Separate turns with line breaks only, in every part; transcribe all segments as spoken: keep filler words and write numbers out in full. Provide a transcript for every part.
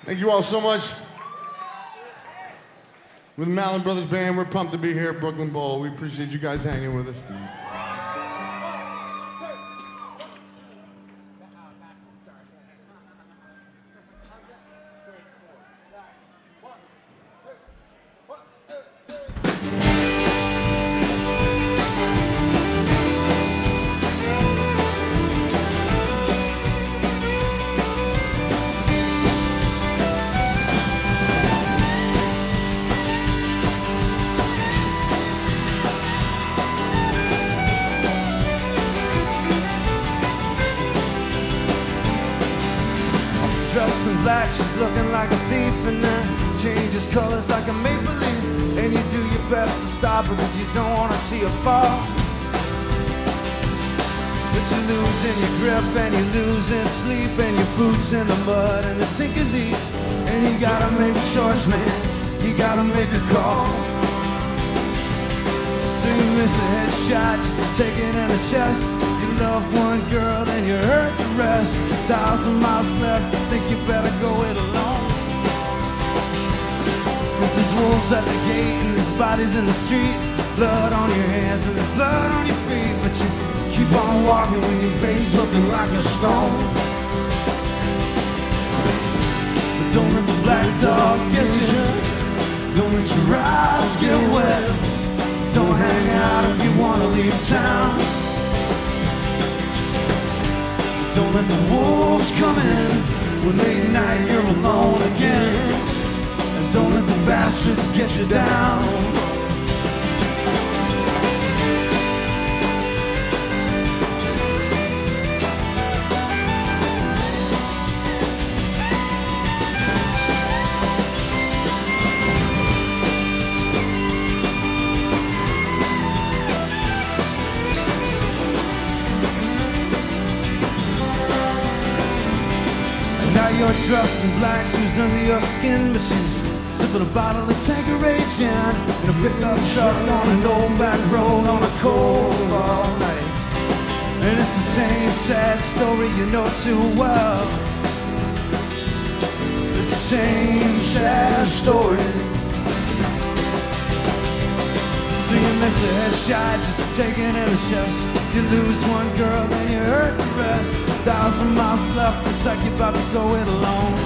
Thank you all so much. With the Mallett Brothers Band, we're pumped to be here at Brooklyn Bowl. We appreciate you guys hanging with us.
Dressed in black, she's looking like a thief, and then changes colors like a maple leaf. And you do your best to stop her because you don't want to see her fall. But you lose in your grip and you lose in sleep, and your boots in the mud and the sinking deep. And you gotta make a choice, man, you gotta make a call. So you miss a headshot just to take it in the chest. You love one girl and you hurt the rest. A thousand miles left, I think you better go it alone. This is wolves at the gate and there's bodies in the street. Blood on your hands and there's blood on your feet. But you keep on walking with your face looking like a stone. But don't let the black dog get you. Don't let your eyes get wet. Don't hang out if you wanna leave town. Don't let the wolves come in when late night you're alone again. And don't let the bastards get you down. Now you're dressed in black, shoes under your skin, but she's sipping a bottle of Tanqueray gin in a pickup truck on an old back road on a cold fall night. And it's the same sad story you know too well. It's the same sad story. So you miss a headshot just to take it in the chest. You lose one girl, then you hurt the rest. A thousand miles left, looks like you're about to go it alone.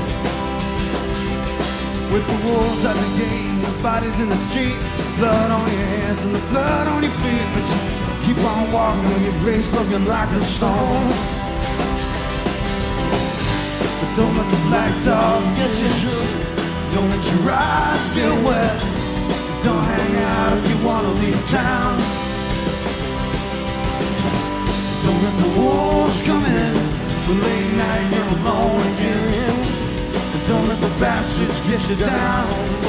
With the wolves at the gate and the bodies in the street. Blood on your hands and the blood on your feet. But you keep on walking with your face looking like a stone. But don't let the black dog get you. Don't let your eyes get wet. Don't hang out if you wanna leave town. Don't let the wolves come in when late night you're alone again. And don't let the bastards get you down.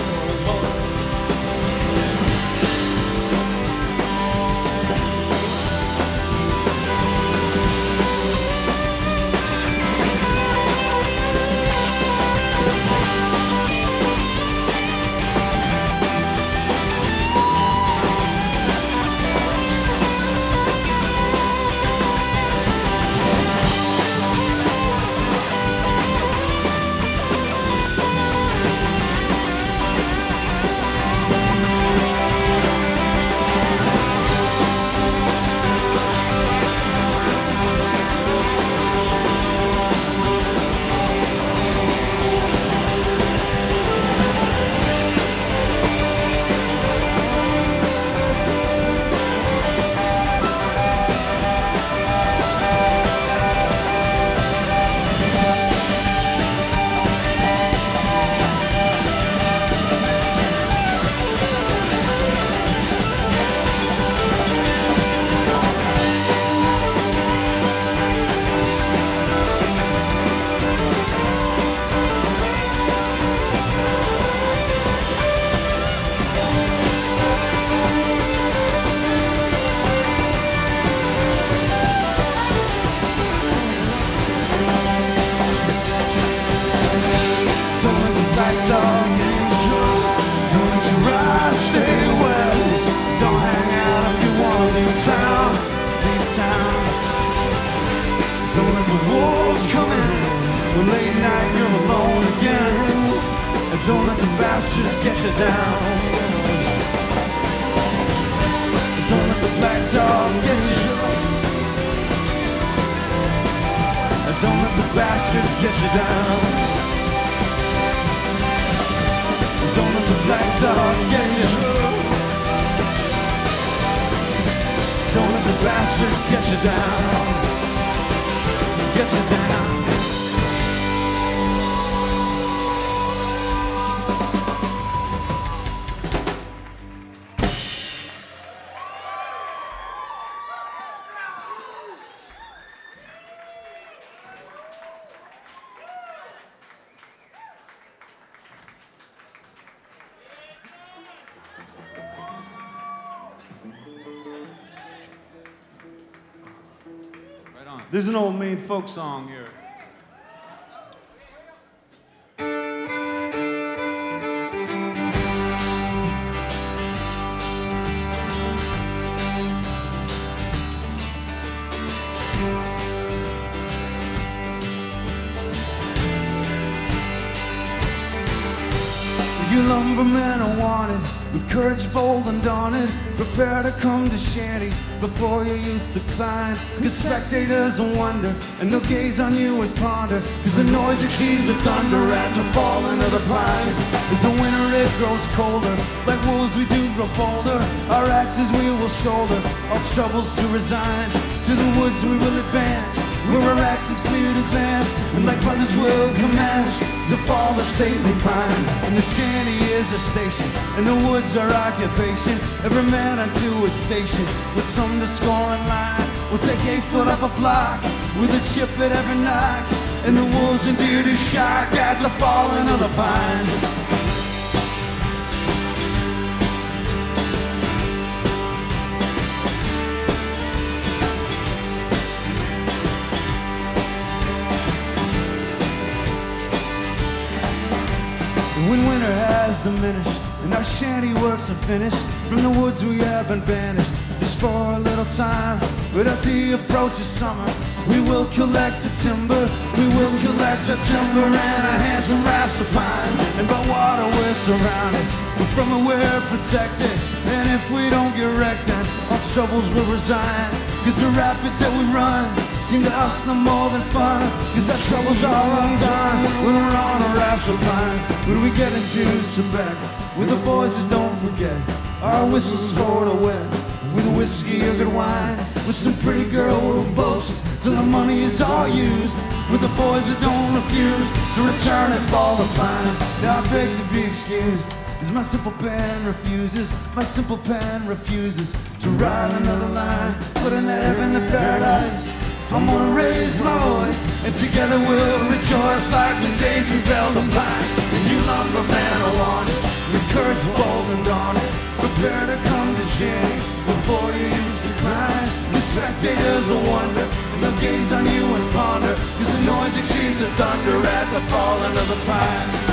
Don't let the wolves come in. Late night, you're alone again. Don't let the bastards get you down. Don't let the black dog get you. Don't let the bastards get you down. Don't let the black dog get you. Don't let the bastards get you down. Get you down. This is an old Maine folk song here. You lumbermen are wanted, with courage bold and daunted. Prepare to come to shanty before your youth's decline. Cause spectators will wonder, and they'll gaze on you and ponder. Cause the noise exceeds the thunder at the falling of the pine. As the winter it grows colder, like wolves we do grow bolder. Our axes we will shoulder, all troubles to resign. To the woods we will advance, where our axes clear to glance. And like brothers will commence to fall the stately pine. And the shanty is a station, and the woods are occupation. Every man unto a station, with some to score in line. We'll take eight foot up a block, with a chip at every knock. And the wolves and deer to shock at the falling of the pine. When winter has diminished and our shanty works are finished, from the woods we have been banished just for a little time. But at the approach of summer, we will collect the timber. We will collect our timber and our handsome rafts of pine. And by water we're surrounded, but from it we're protected. And if we don't get wrecked, then our troubles will resign. Cause the rapids that we run seem to us no more than fun. Cause our troubles are undone when we're on a raft of pine. When we get into Quebec with the boys that don't forget our whistles for the wet, with whiskey or good wine, with some pretty girl we'll boast till the money is all used, with the boys that don't refuse to return and fall the pine. Now I beg to be excused, as my simple pen refuses, my simple pen refuses to write another line. Put in the heaven, the paradise, I'm gonna raise my voice, and together we'll rejoice like the days we felled the pine. And you lumbermen are wanted, with courage bold and daunted. Prepare to come to shanty before you use decline. The spectators will wonder, and they'll gaze on you and ponder. Cause the noise exceeds the thunder at the falling of the pine.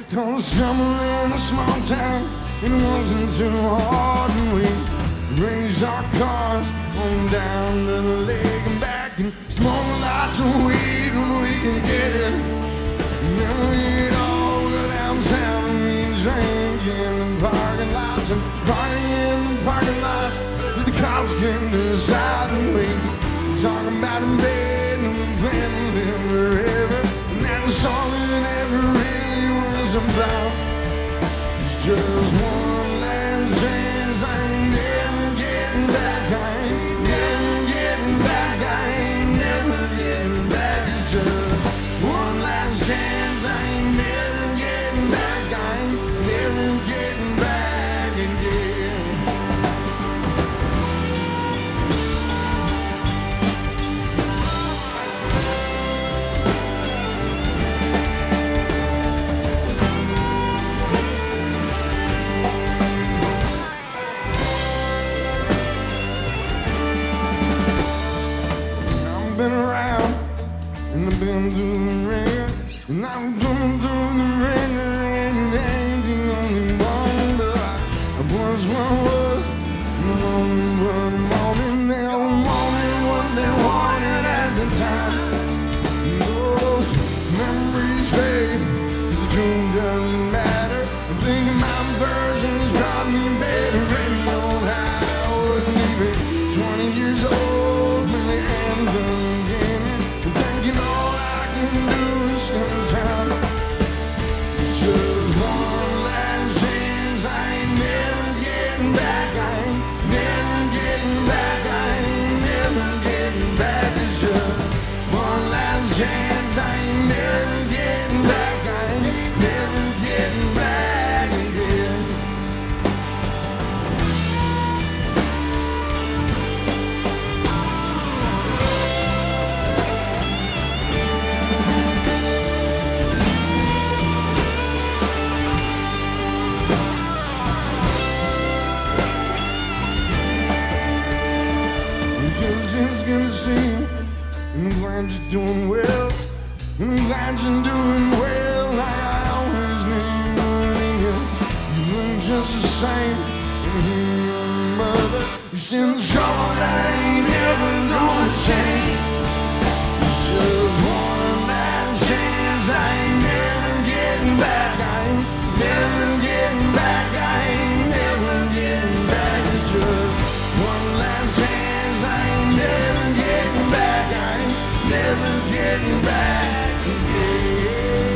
Cause summer in a small town, it wasn't too hard, and we raised our cars on down to the lake and back and smoke lots of weed when we could get it. And then we'd all go downtown and we'd drink in the parking lots and party in the parking lots till the cops came to the side, and we'd talk about in bed and we'd plan to live forever. And that's all it ever really was about. It's just one last chance. I ain't never getting back. I ain't never getting back. I ain't never getting back. It's just one last chance. I ain't never getting back. I ain't never getting back again. I've been around and I've been through the rain, and I'm going through the rain, the rain, and I ain't the only one, but I, I was what I was, and the moment, what the moment, they all wanted what they wanted at the time. And those memories fade, 'cause the truth doesn't matter. I'm thinking my version's probably better. Radio high, I wasn't even twenty years old when the anthem came in. I'm thinking all I can do is spend time. It's just one last chance. I ain't never getting back. I ain't never getting back. I ain't never getting back. It's just one last chance. I ain't never getting back. I ain't never getting back again. It's gonna seem, and I'm glad you're doing well, and I'm glad you're doing well, like I always knew you would. You look just the same, and hear your mother, you're still in trouble that ain't never gonna change. It's just one last chance. I ain't never getting back. I ain't never getting back. I ain't never getting back. It's just one last chance. I ain't never getting back. I ain't never getting back again.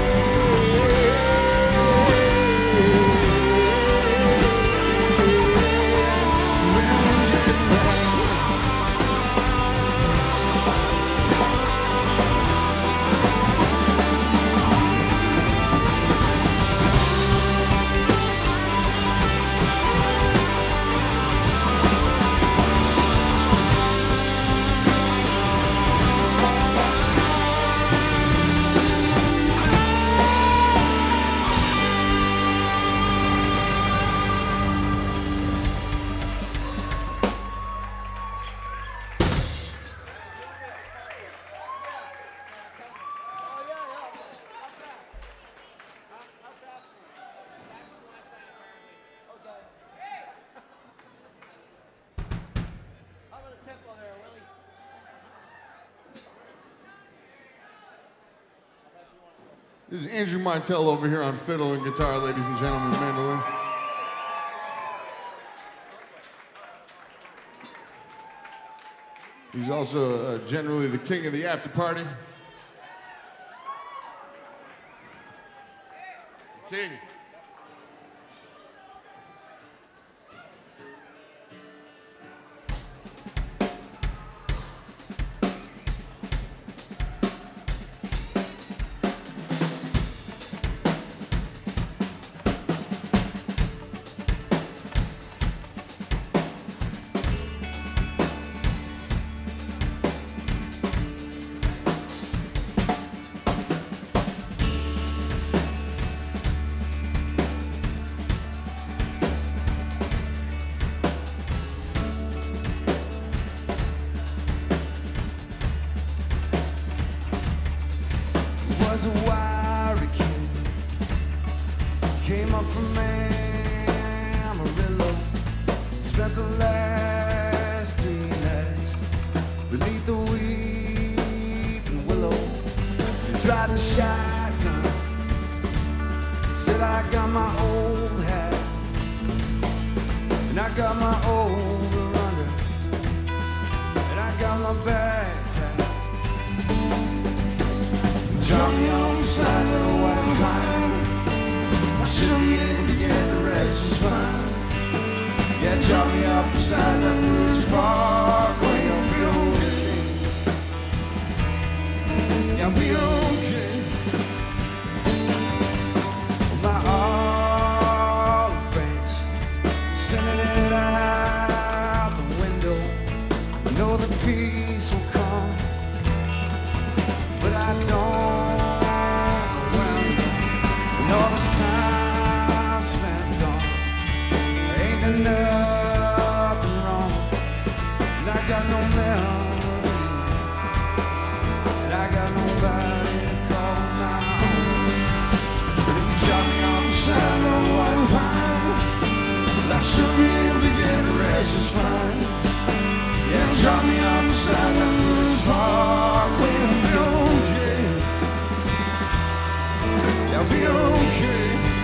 This is Andrew Martell over here on fiddle and guitar, ladies and gentlemen, mandolin. He's also uh, generally the king of the after party. King.
Was a wiry kid, Came up from Amarillo, spent the last three nights beneath the weeping willow. He's riding shotgun, said I got my old hat and I got my over under and I got my backpack. Drop me on the side of the white pine. I should be able to get the rest is fine. Yeah, drop me up beside that Bridge Parkway. I'll be okay. Yeah, I'll be okay. My olive branch, sending it out the window. I know the peace will come, but I don't. And all this time spent on, ain't nothing wrong. And I got no melody, and I got nobody to call my own. But if you drop me on the side of the white pine, I should be able to get the rest is fine. Yeah, drop me on the side of the Bridge Parkway. I'll be okay. I'll be okay.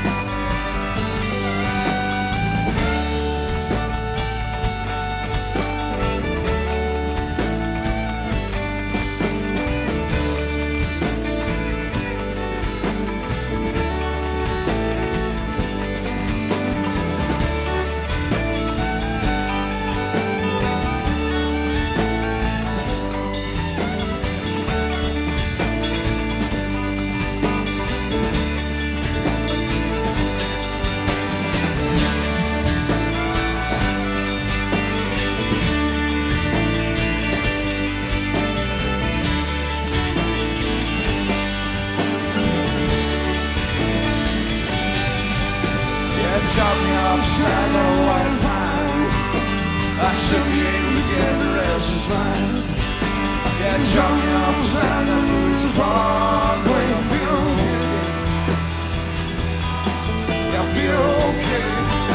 Drop me off beside the white pine. I should be able to get the rest is fine. Yeah, drop me off beside the Bridge Parkway. I'll be okay. Yeah, I'll be okay.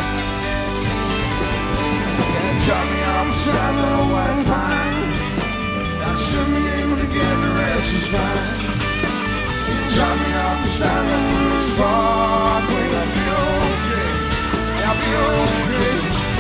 Yeah, drop me off beside the white pine. I should be able to get the rest is fine. Yeah, drop me off beside the Bridge Parkway. I'll be okay. I'll be okay.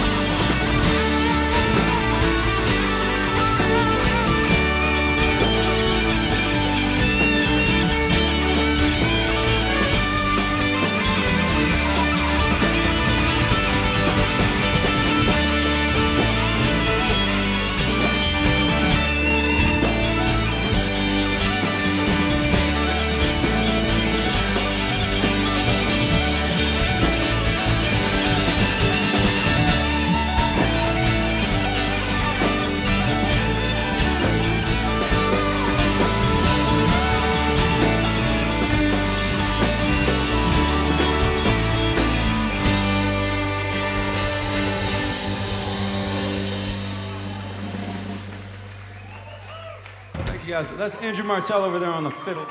Guys, that's Andrew Martell over there on the fiddle.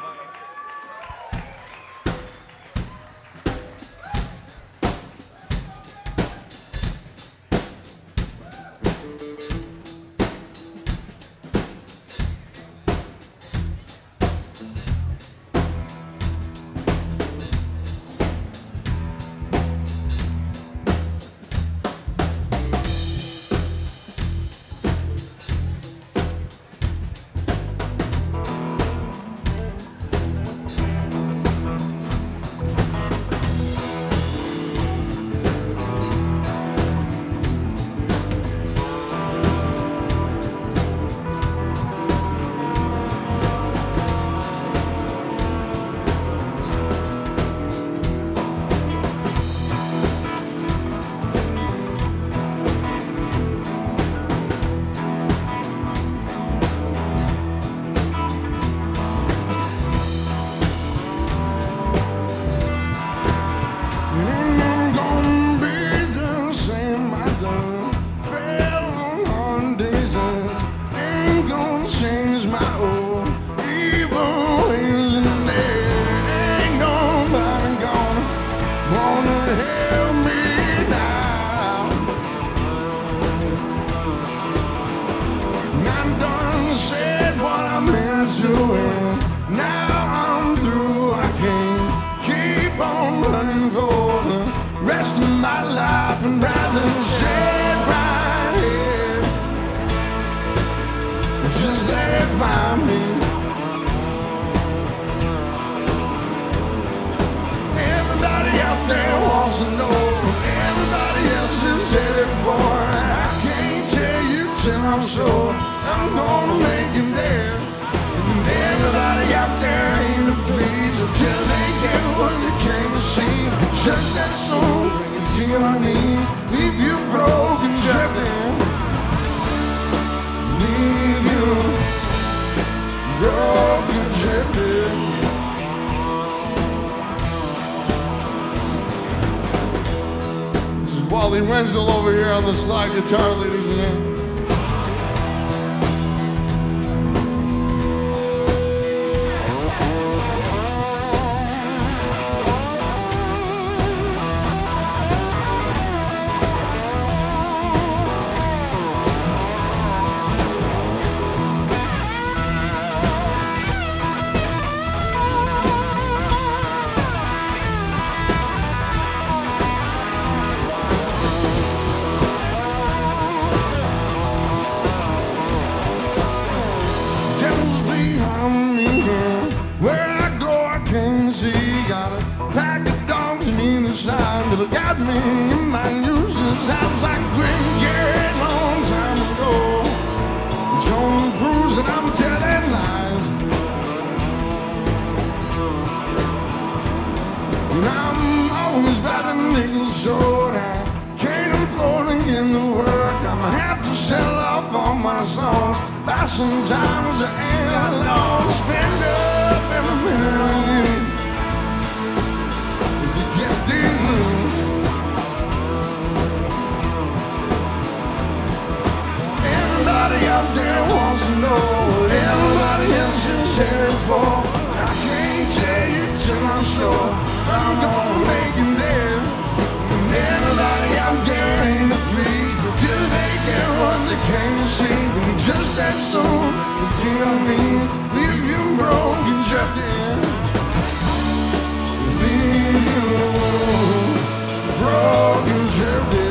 to know what everybody else is headed for. And I can't tell you till I'm sure I'm gonna make it there. And everybody out there ain't a please until they get what they came to see. Just that soul, bring it to your knees, leave you broken, drifting, leave you broken, drifting. This is Wally Wenzel over here on the slide guitar, ladies and gentlemen. Got me in my uses, sounds like Green Gate long time ago. Jon Fishman, I'm telling lies, and I'm always about a nickel short. I can't afford to get to work. I'ma have to sell off all my songs, buy some time as I ain't alone. Spend up every minute of you as you get these blues. Everybody out there wants to know what everybody else is headed for. I can't tell you till I'm sure I'm gonna make it there. And everybody out there ain't pleased until they get what they came to see. And just that soon, it's in your knees, leave you broken, drifting, leave you broken, drifting.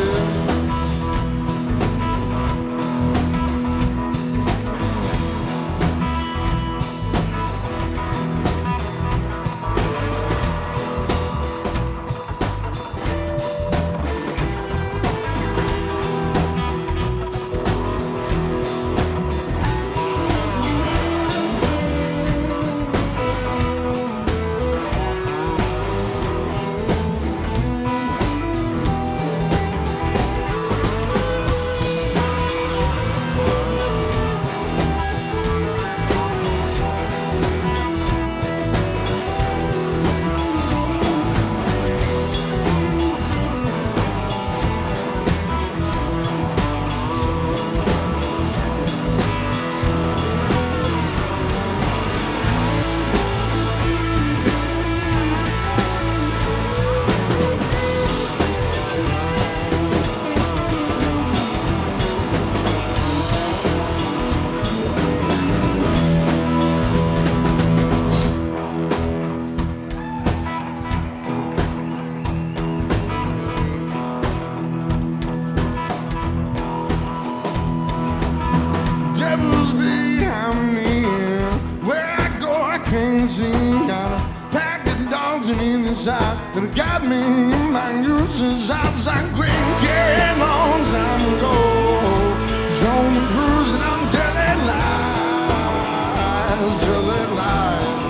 That got me in my uses outside Green Gate long time ago. Jon Fishman, I'm telling lies, telling lies.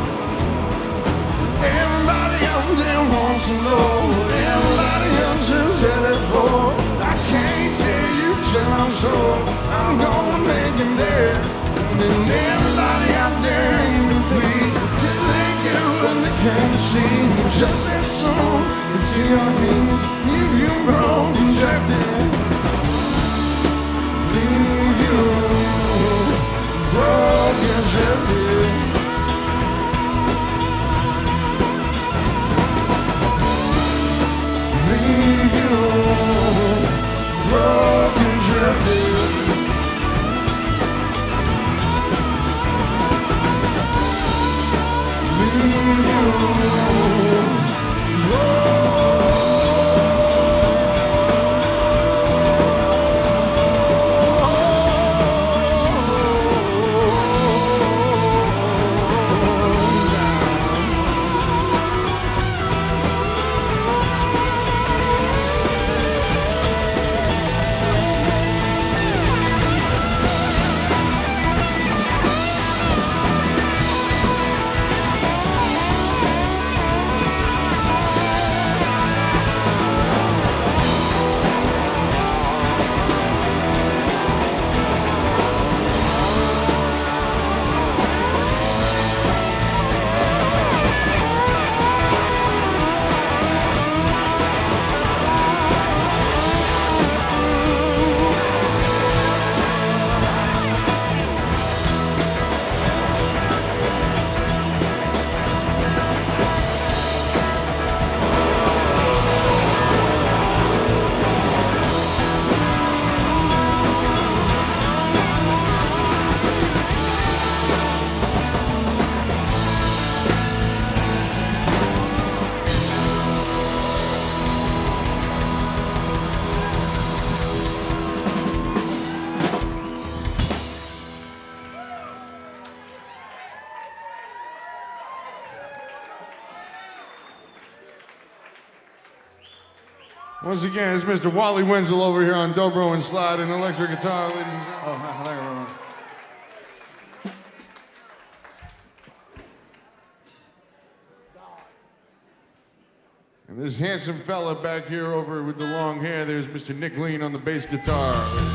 Everybody out there wants to know what everybody else is headed for. I can't tell you till I'm sure I'm gonna make it there. And then everybody out there ain't been pleased until they get what they came to see. Just that soon, it's in your knees, leave you broken, drifting, leave you broken, drifting, leave you broken, drifting, leave you. Oh, Once again, it's Mister Wally Wenzel over here on dobro and slide and electric guitar, ladies and gentlemen.
Oh, thank you very much.
And this handsome fella back here over with the long hair, there's Mister Nick Lean on the bass guitar.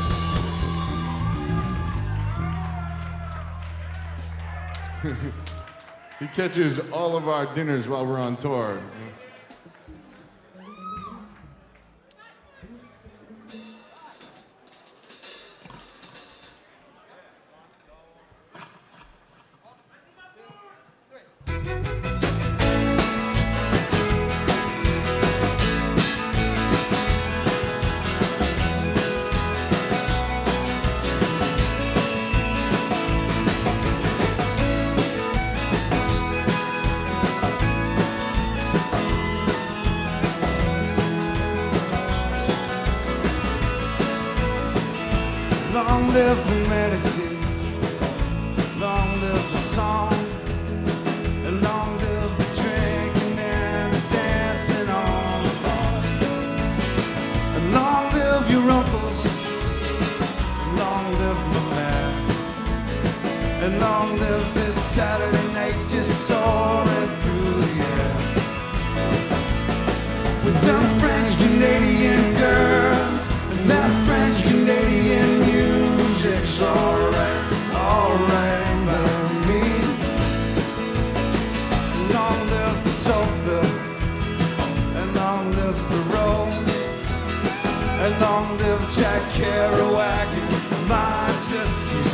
He catches all of our dinners while we're on tour.
Long live humanity, long live the song, and long live the drinking and the dancing on the bar. And long live your uncles, and long live my man, and long live this Saturday night just soaring through the air. With them French Canadian girls and that French Canadian music's alright, alright by me. Long live the Tocqueville, and long live Thoreau, and long live Jack Kerouac and Montesquieu,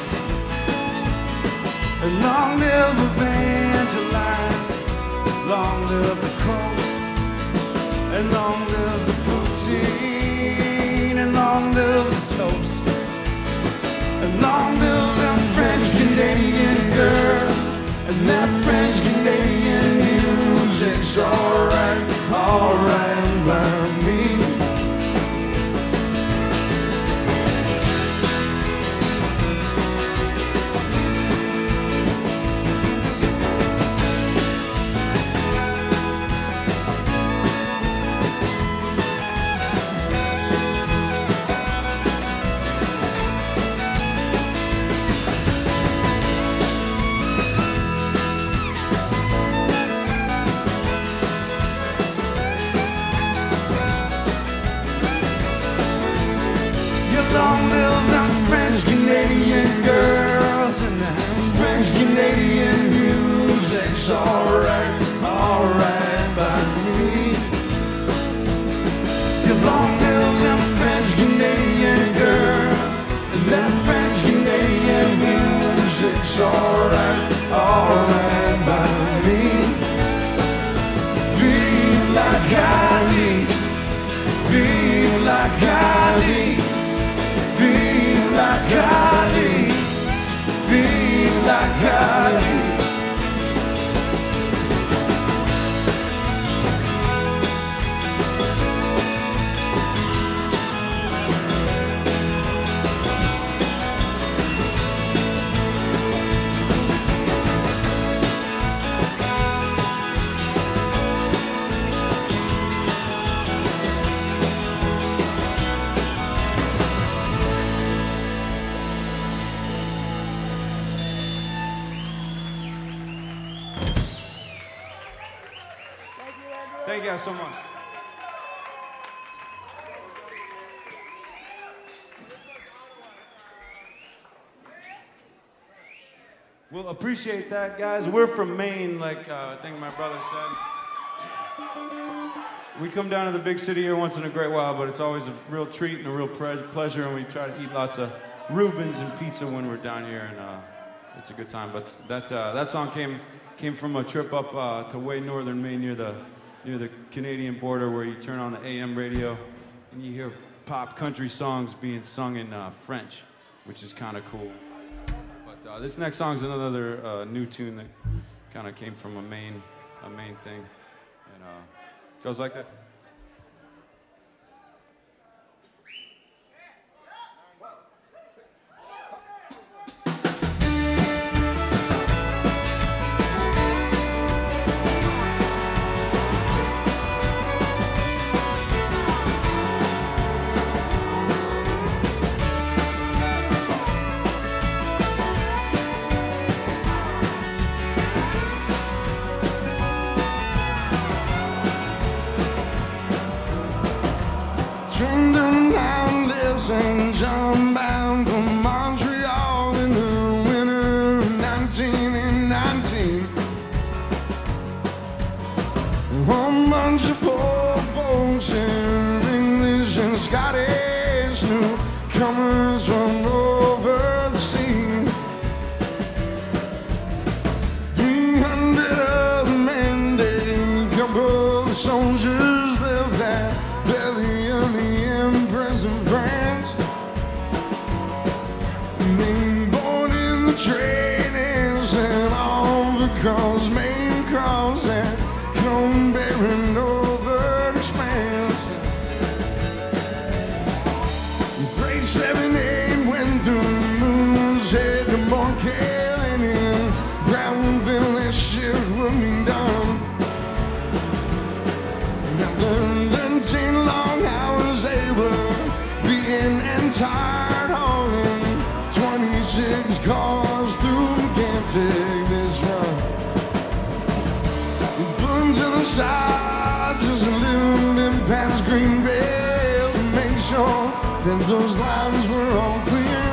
and long live Evangeline, long live the coast, and long live the poutine, and long live the toast, and long live them French Canadian girls, and that French Canadian music's alright, alright by me. Long live them French Canadian girls, and that French Canadian music's alright, alright by me. You long live them French Canadian girls, and that French Canadian music's alright, alright by me. Vive la Cali, vive la Cali. Vive la Cali, vive la Cali. Thank you guys so much. Well, appreciate that, guys. We're from Maine, like uh, I think my brother said. We come down to the big city here once in a great while, but it's always a real treat and a real pleasure, and we try to eat lots of Reubens and pizza when we're down here, and uh, it's a good time. But that uh, that song came came from a trip up uh, to way northern Maine near the near the Canadian border, where you turn on the A M radio and you hear pop country songs being sung in uh, French, which is kind of cool. But uh, this next song is another uh, new tune that kind of came from a Maine, a Maine thing, and uh, goes like that.
A whole bunch of poor folks here, English and Scottish, newcomers from over the sea. Three hundred other men, a couple of soldiers left that belly of the Empress of France. They boarded the train and sent off across Main Cross and come bearing northern expanse. Freight seven eight went through the moon's head to Montreal, and in Brownville that shit would be done. After thirteen long hours they were beaten and tired, hauling twenty-six cars through Gigantic this run. We put them to the side just a little bit past Greenville to make sure that those lines were all clear.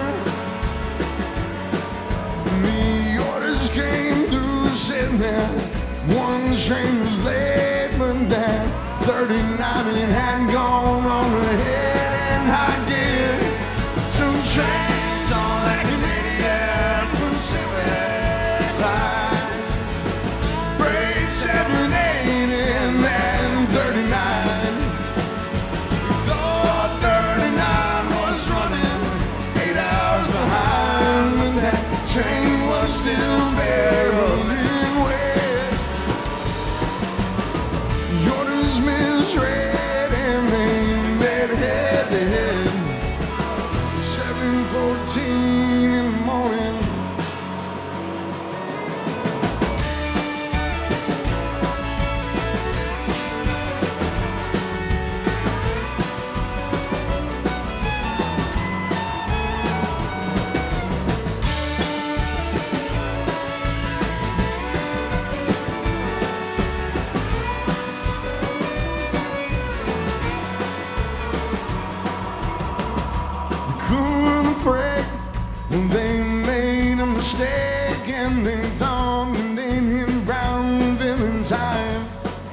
The orders came through, said that one train was late, but that thirty-nine it had gone on ahead in high gear. Two trains on that Canadian Pacific line, freight seven eight and then thirty-nine. Though thirty-nine was running eight hours behind, but that train was still barreling west. The orders misread and they met head to head. seven fourteen in the morning. And they made a mistake and they thought that they'd hit Brownville in time.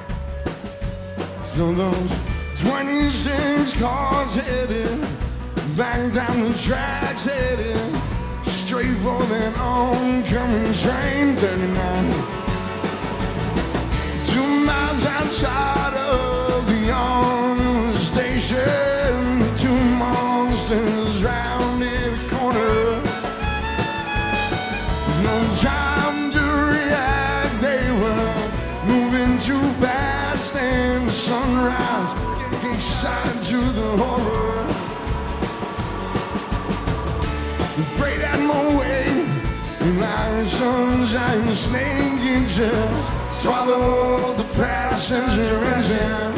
So those twenty-six cars headed back down the tracks, headed straight for that oncoming train thirty-nine. Two miles outside of the Honor station, two monsters rounded a corner. No time to react, they were moving too fast, and the sunrise gave sight to the horror. The freight had more weight, and like sunshine, snake it just swallowed the passenger engine.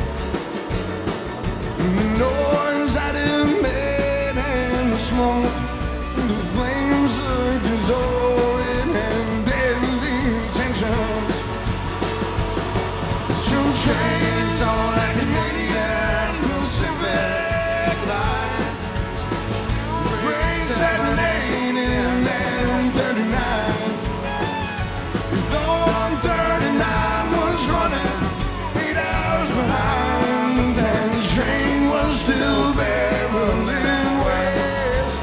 And the noise that it made and the smoke, the flames of dissolving and deadly intentions. Two trains on that Canadian Pacific line, freight seven eight and then thirty-nine. Though thirty-nine was running eight hours behind, that train was still barreling west.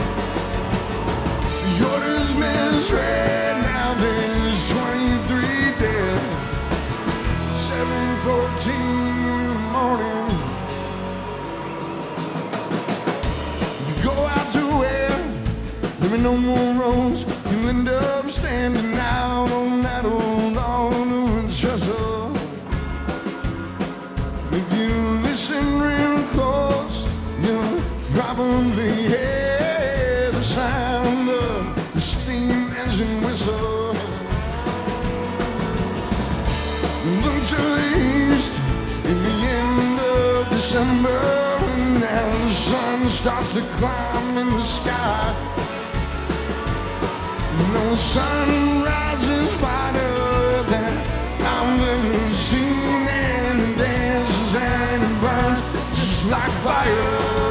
Orders misread, now there's twenty-three dead. seven fourteen in the morning. You go out to where there are no more roads, you'll end up standing out on that old all-new trestle. If you listen real close, you'll probably hear the sound of the steam engine whistle. Look to the east in the end of December, and as the sun starts to climb in the sky, no sunrise is brighter than I've ever seen, and it dances and it burns just like fire.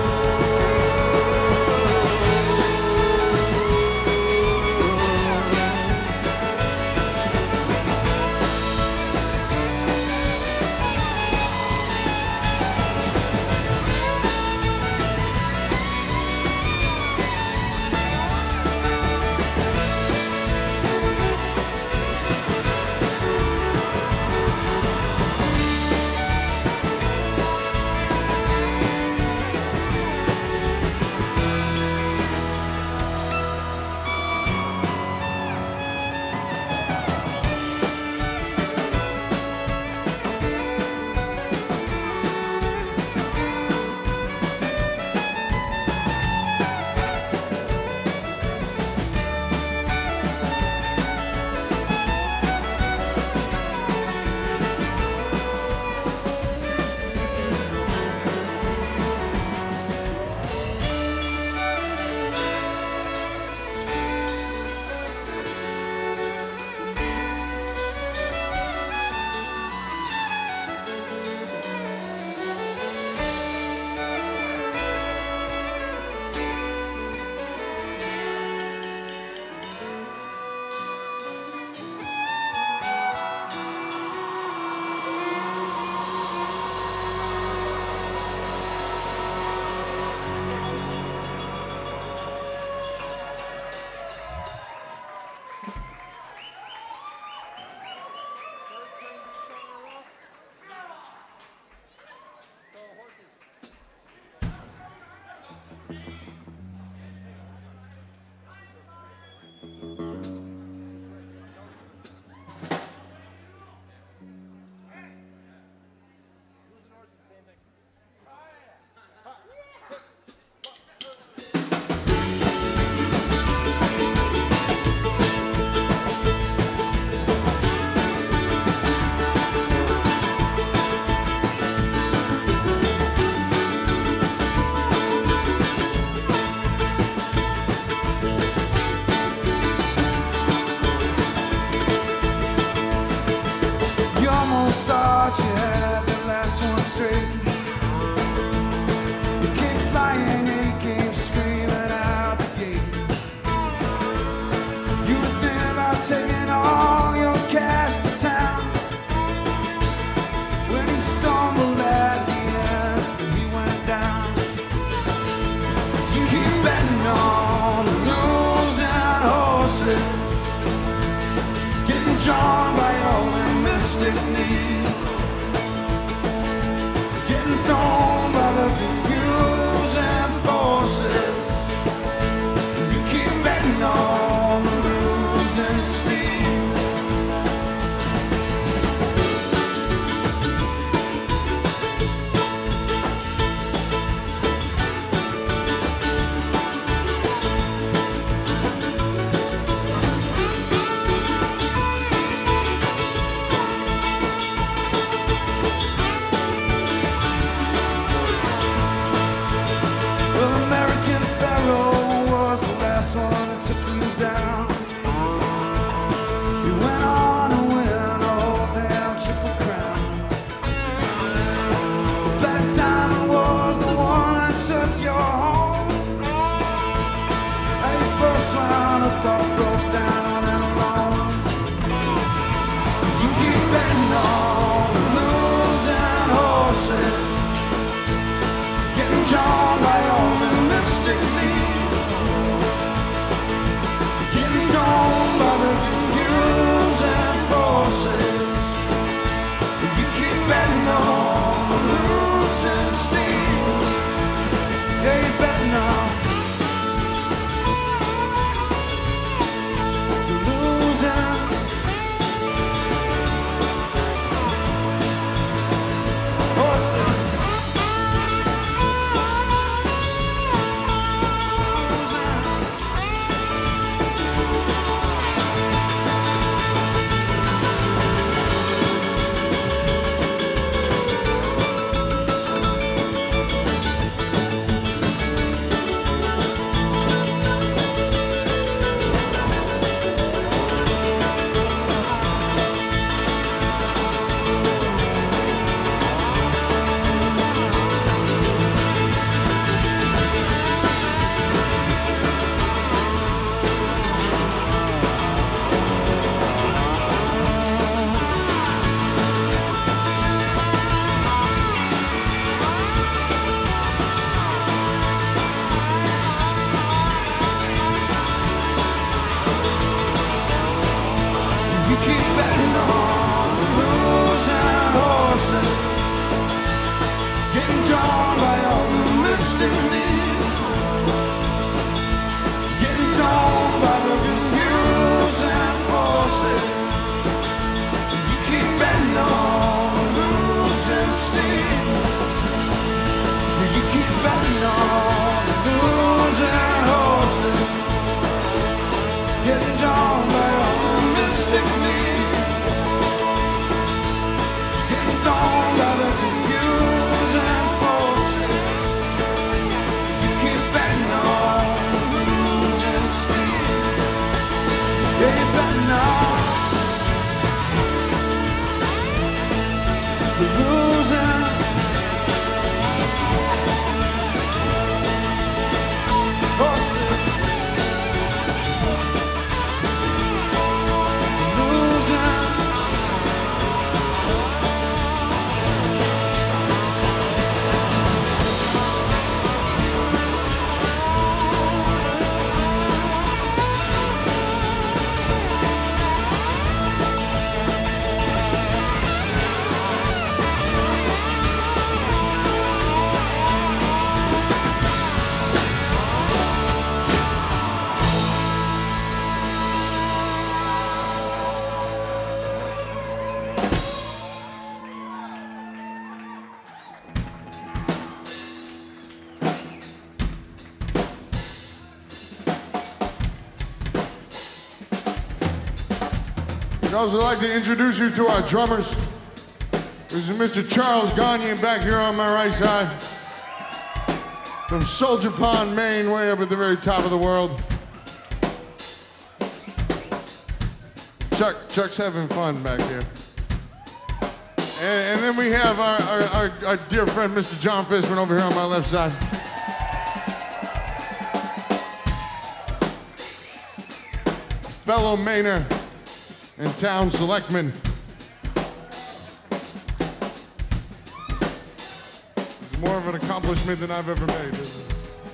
Taking all your cash to town. When he stumbled at the end, he went down. 'Cause you keep betting on losing horses, getting drawn by all their mystic needs, getting thrown by the confusing forces. You keep betting on the losing streets.
also like to introduce you to our drummers. This is Mister Charles Gagne back here on my right side. From Soldier Pond, Maine, way up at the very top of the world. Chuck, Chuck's having fun back here. And, and then we have our, our, our, our dear friend, Mister Jon Fishman, over here on my left side. Fellow Mainer and town selectman. It's more of an accomplishment than I've ever made, isn't it?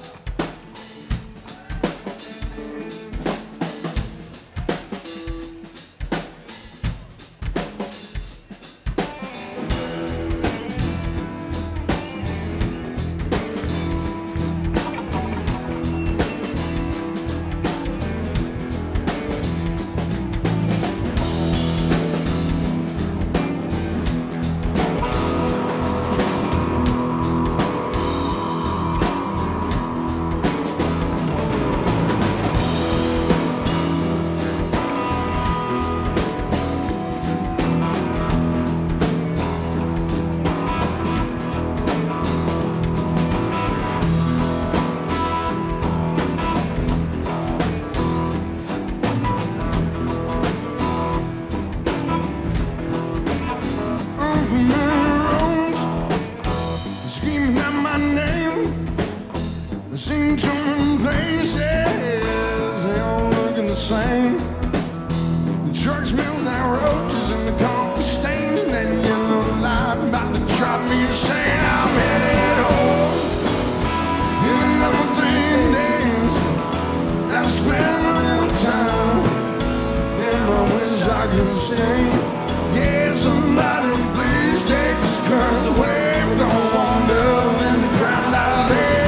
Same. The church smells like roaches and the coffee stains, and then yellow light about to drop me a saying I'm headed home in another three days. I spend a little time, and I wish I could stay. Yeah, somebody please take this curse away. We're gonna wander in the ground I lay.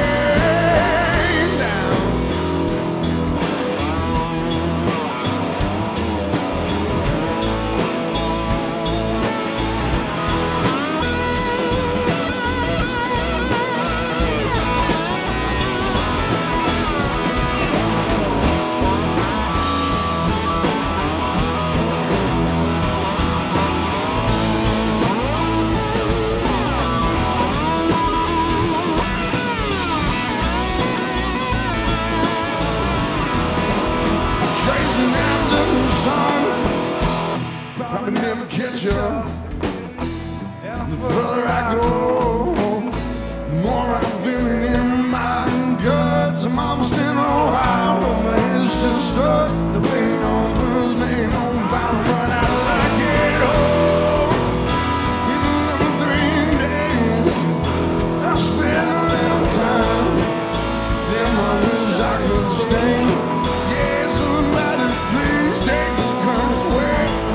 Probably never catch up. The further I go, the more I'm feeling in my guts. I'm almost in Ohio, but my head's still stuck. The pain on blues, man, on fire, but I like it all. In another three days, I spend a little time. Damn, I wish I could stay. Yeah, somebody please take this curse away.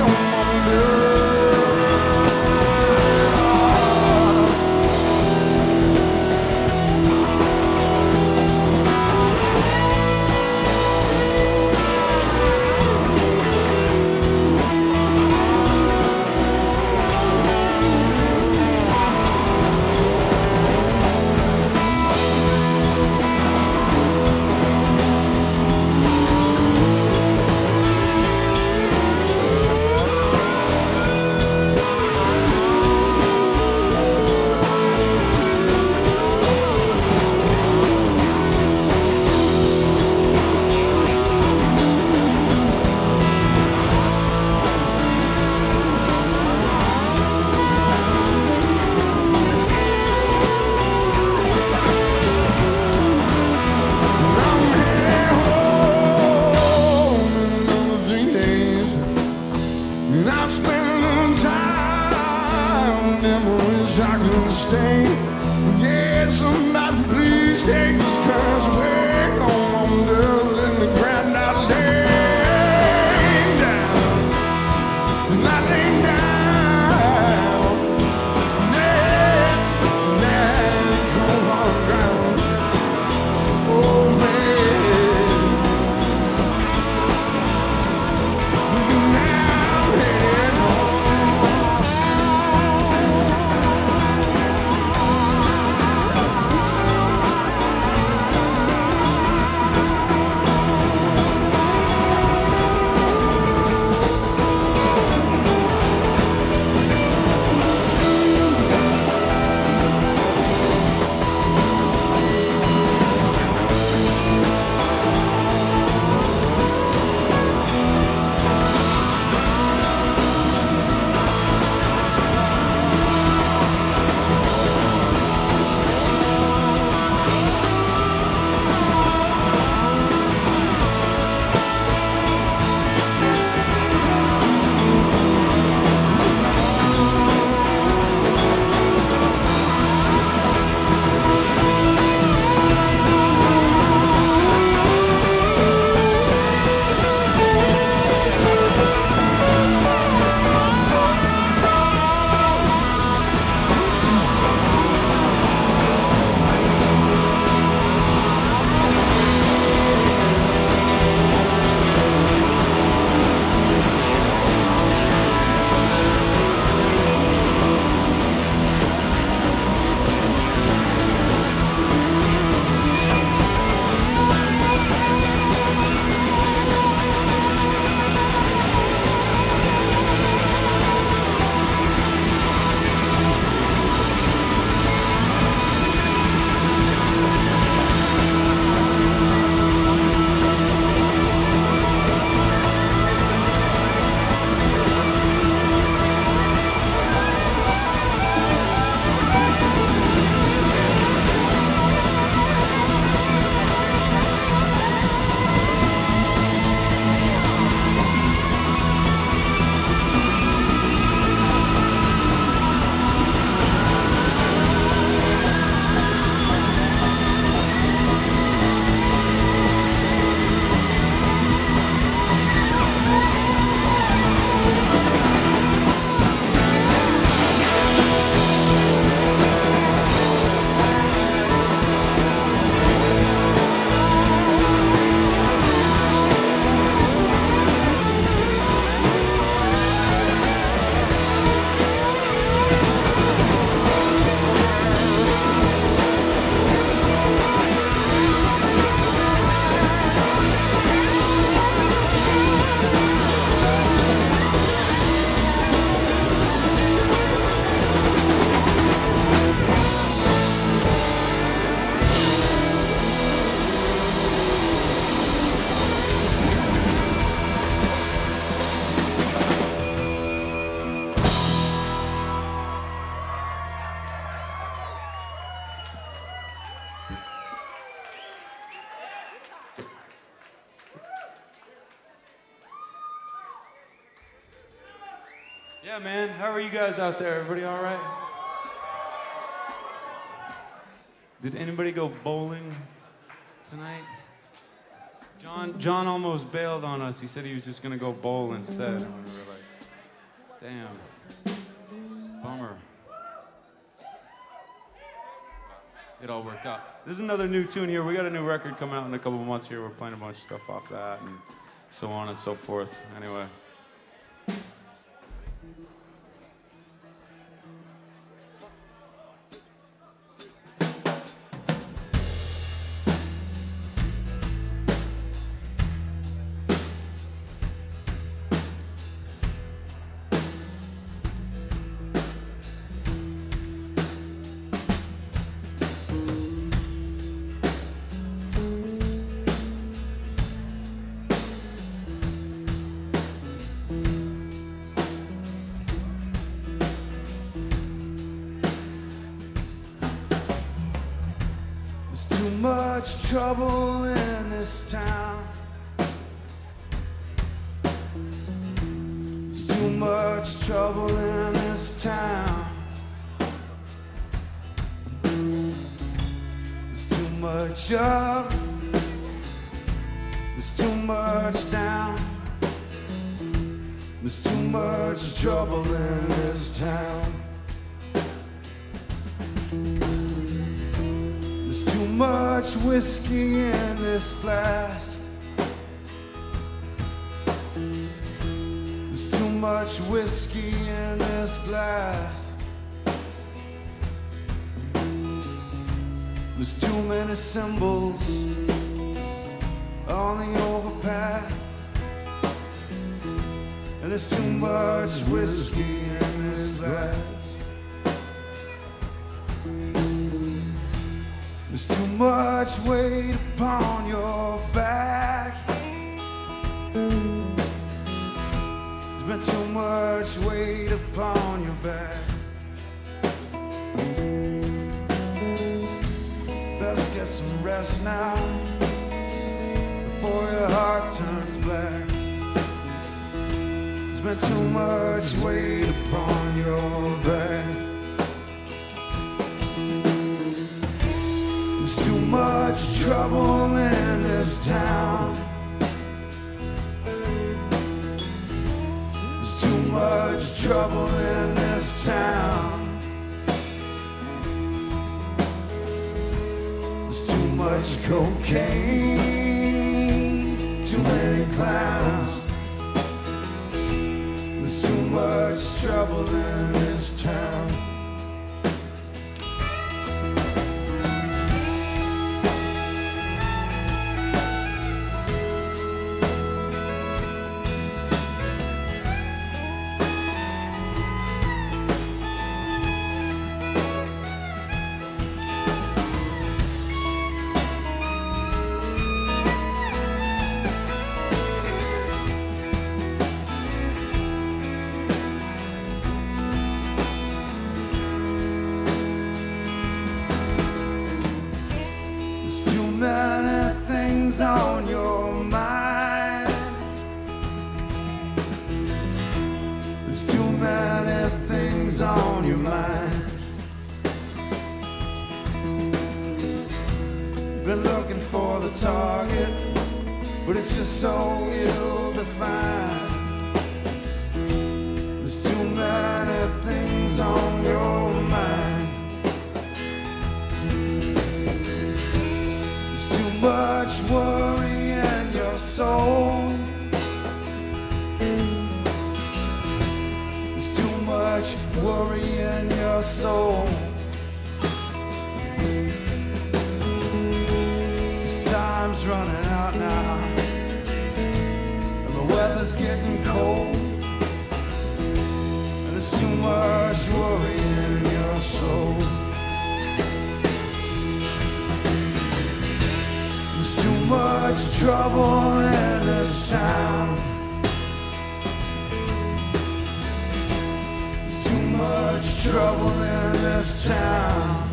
I could stay. Yeah, somebody please take this curse away. Come on, girl, in the ground I lay down, and I lay down, yeah, yeah, come on the ground. Oh man, now I'm headed home.
Yeah, man. How are you guys out there? Everybody all right? Did anybody go bowling tonight? John, John almost bailed on us. He said he was just gonna go bowl instead. And we were like, damn, bummer. It all worked out. There's another new tune here. We got a new record coming out in a couple of months here. We're playing a bunch of stuff off that and so on and so forth. Anyway.
Much trouble in this town. There's too much trouble in this town. There's too much up. There's too much down. There's too much trouble in this town. Too much whiskey in this glass. There's too much whiskey in this glass. There's too many symbols on the overpass. And there's too much whiskey in this glass. There's too much weight upon your back. There's been too much weight upon your back. Best get some rest now before your heart turns black. There's been too much weight upon your back. There's too much trouble in this town. There's too much trouble in this town. There's too much cocaine, too many clowns. There's too much trouble in this town. Many things on your mind. There's too many things on your mind. You've been looking for the target, but it's just so ill-defined. There's too many things on your mind. Too much worry in your soul. There's too much worry in your soul. This time's running out now, and the weather's getting cold, and there's too much worry in your soul. Too much trouble in this town. There's too much trouble in this town.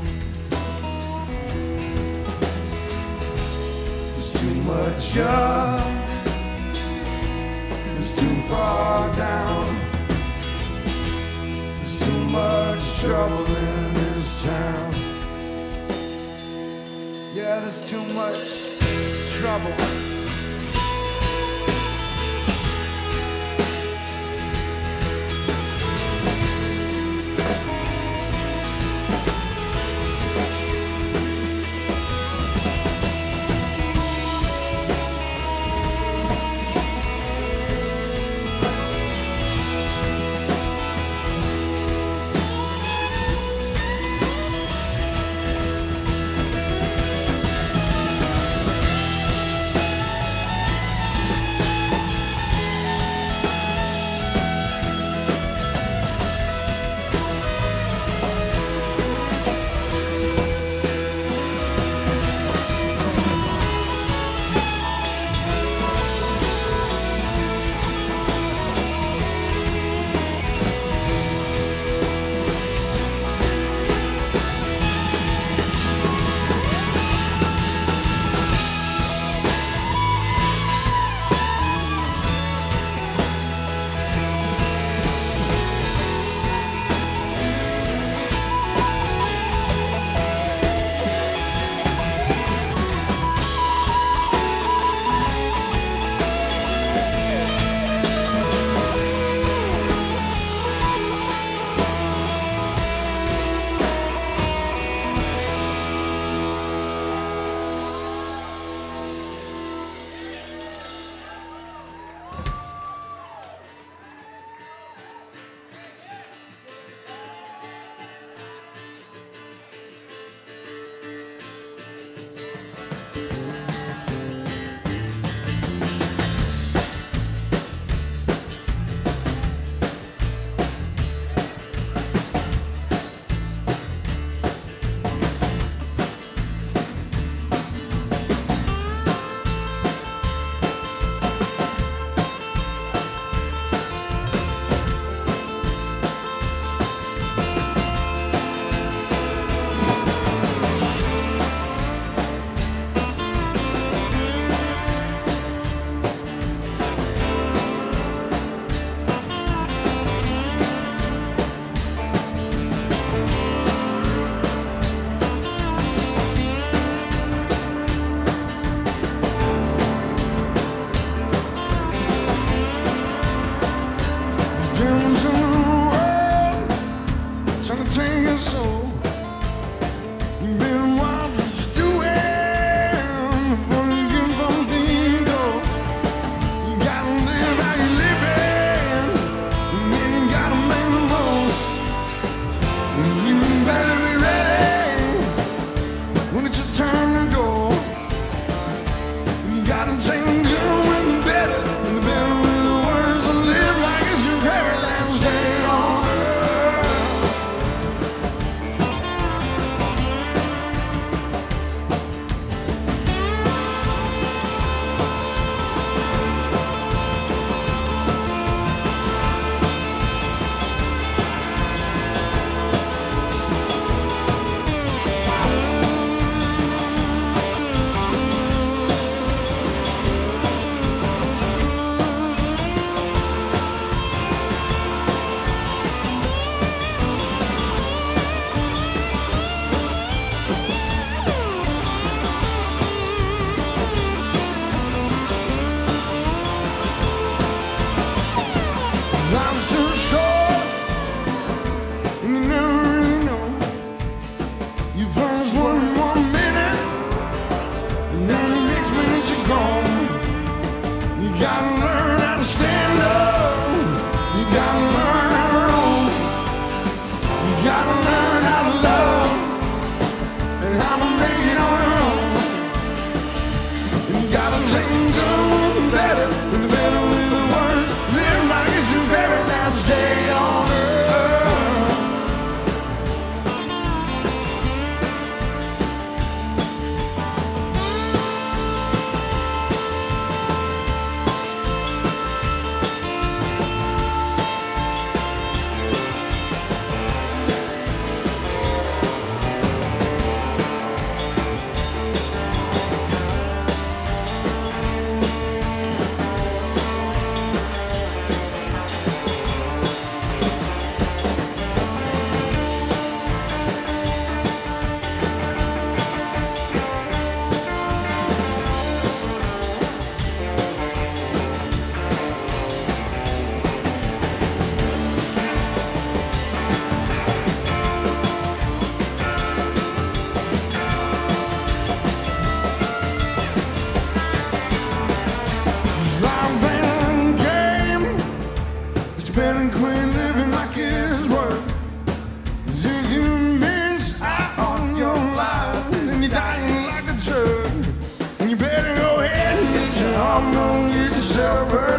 There's too much up. There's too far down. trouble in this town. Yeah, there's too much trouble.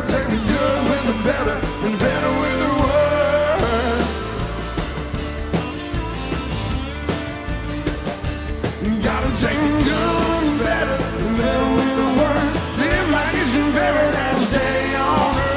take the good with the better, and the better with the worst. You gotta take the good and the better, and the better with the worst. Live like it's your very last day on earth.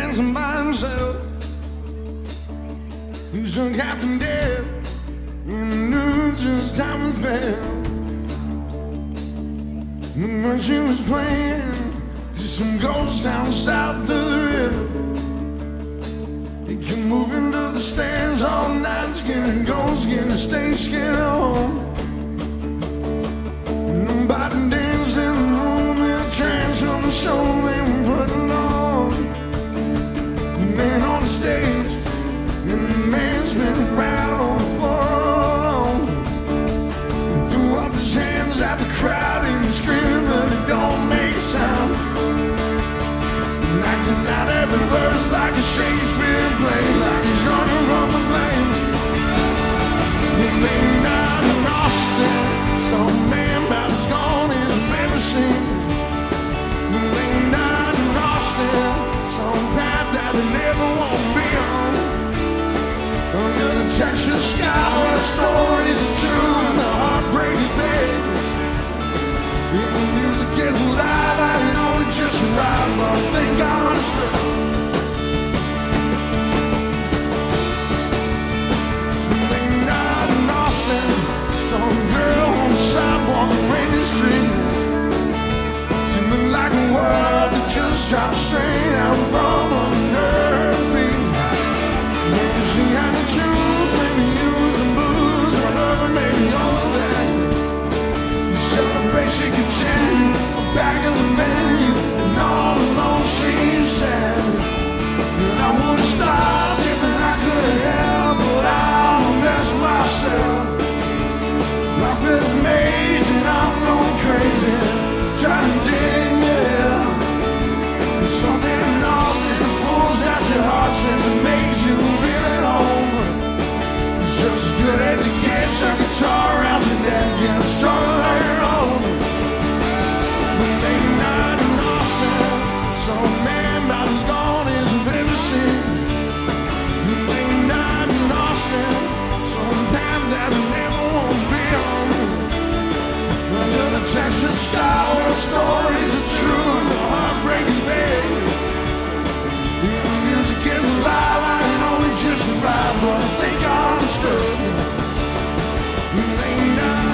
dancing by himself. He was young Captain Dead, and he knew just how it felt. The merchant was playing to some ghosts down south of the river. He kept moving to the stands all night, scaring ghosts, getting stage scared home. And nobody danced in the room in a trance on the show they were putting on. The man on the stage and the man spinning around on the floor alone. He threw up his hands at the crowd and he screamed, but it don't make a sound. And acting out every verse like a Shakespeare play, like he's running from the flames. He lay down in Austin, some man about as gone as I've ever seen. He lay down in Austin, some path that I never won't be on. Under the Texas sky where the stories are true and the heartbreak is big. If the music is alive, I know it just arrived, but I think I'm understood. Laying out in Austin, some girl on the sidewalk on Rainy Street. She looked like a world that just dropped straight out from under her feet. Maybe she had to choose, maybe use and booze, whatever, maybe all of that. The celebration continued, back in the venue, and all alone she said, and I would've stopped if I could've helped, but I'll mess myself. Life is amazing, I'm going crazy, trying to dig me out. There's something in Austin that pulls out your heartstrings and makes you feel at home. It's just as good as it gets, a guitar around your neck and a struggle of your own. But late night in Austin, some man about as gone as I've ever seen. Late night in Austin, some path that I never won't be on. Under the Texas sky where the stories are true and the heartbreak is big. Yeah, the music is alive, I can only just arrive, but I think I understood. Late night,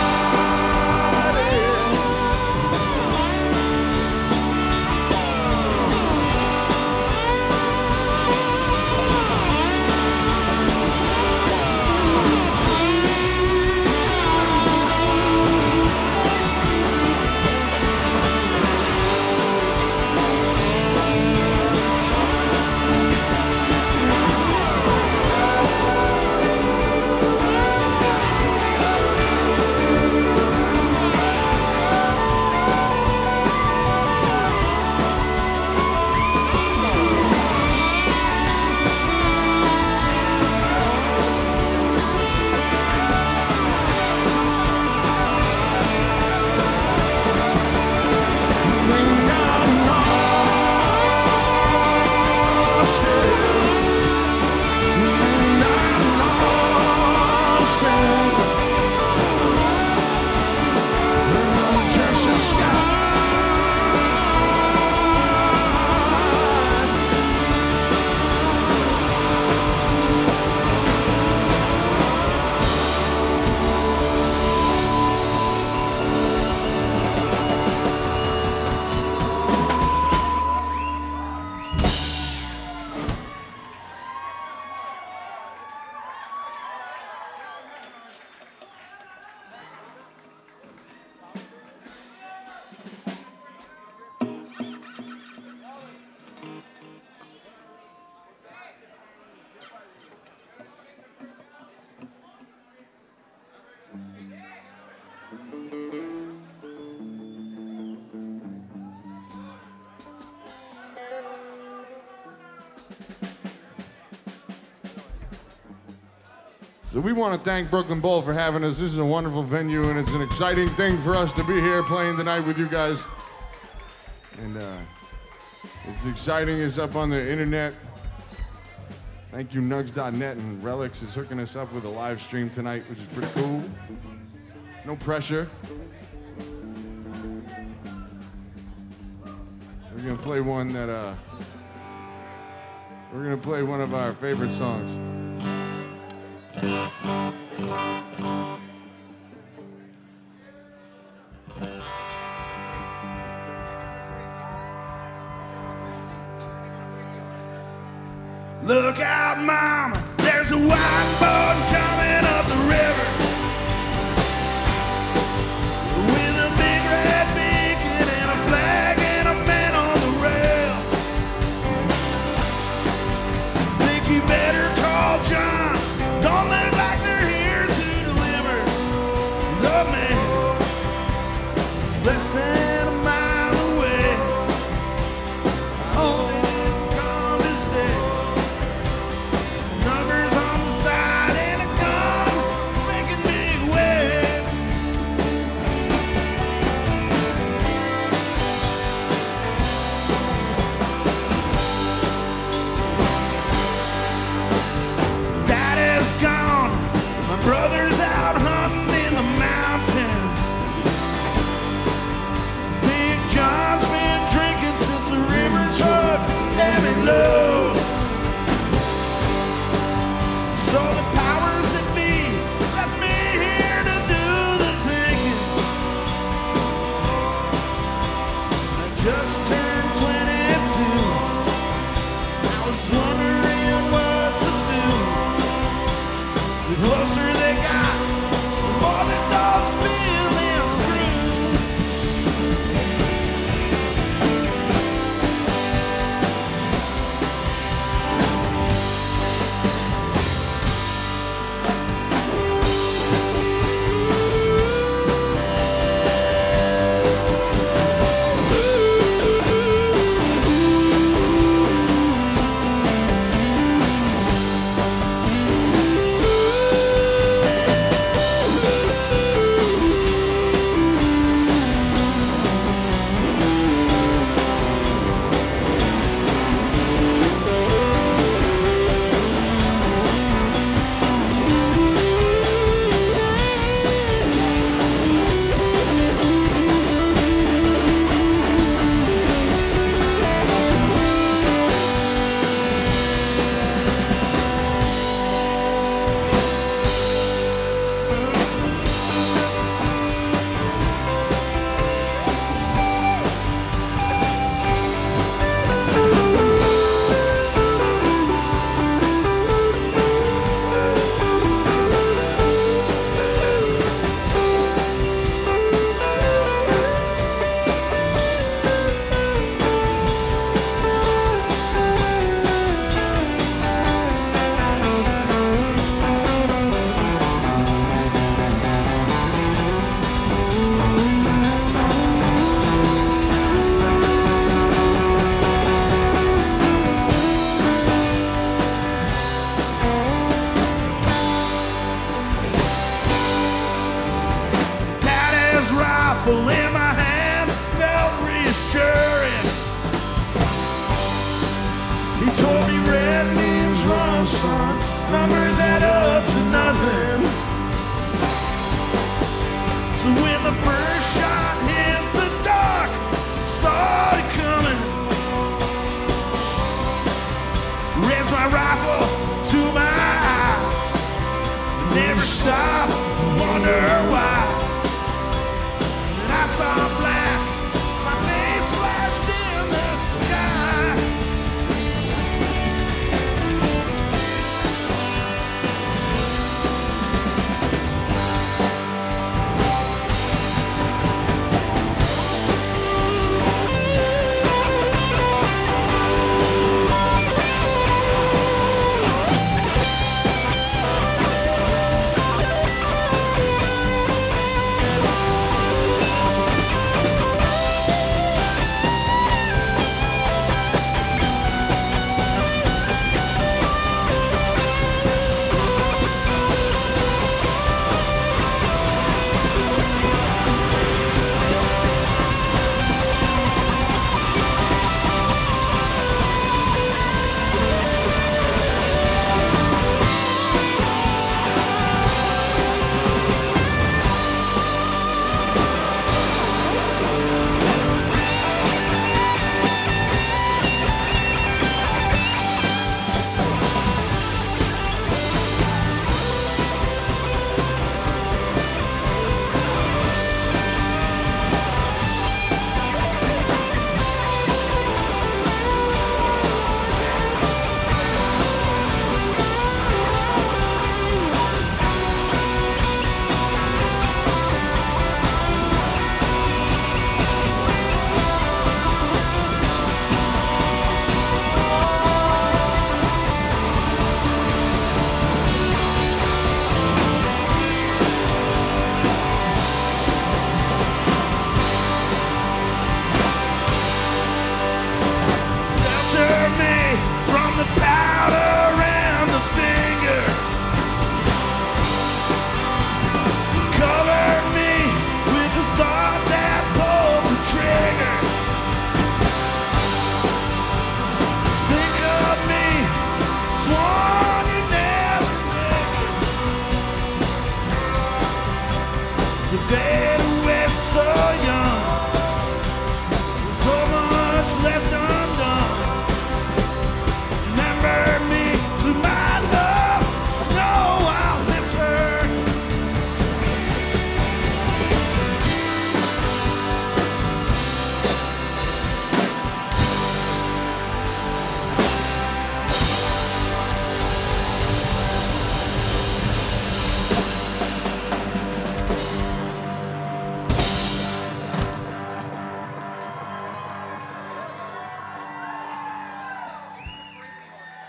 So we want to thank Brooklyn Bowl for having us. This is a wonderful venue, and it's an exciting thing for us to be here playing tonight with you guys. And uh, it's exciting. It's up on the internet. Thank you, nugs dot net, and Relics is hooking us up with a live stream tonight, which is pretty cool. No pressure. We're gonna play one that uh, We're gonna play one of our favorite songs.
Look out, mama, there's a white boat coming up the river with a big red beacon and a flag and a man on the rail. Think you better call John, don't look like they're here to deliver the mail. It's less than a mile away. Oh, come to stay. Numbers on the side and a gun making big waves. Daddy's gone, my brother's out hunting in the mountains. Big John's been drinking since the river took heavy load. So the powers that be left me here to do the thinking. I just turned twenty-two. I was wondering what to do. The closer they got, the more that those feelings grew. Daddy's rifle in my hand felt reassuring. He told me red means run, son. Numbers add up to nothing. So when the first shot hit the dark, saw it coming. Raised my rifle to my eye. Never stopped to wonder why. And I saw black, my face flashed in the sky.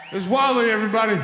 It's Wally, everybody.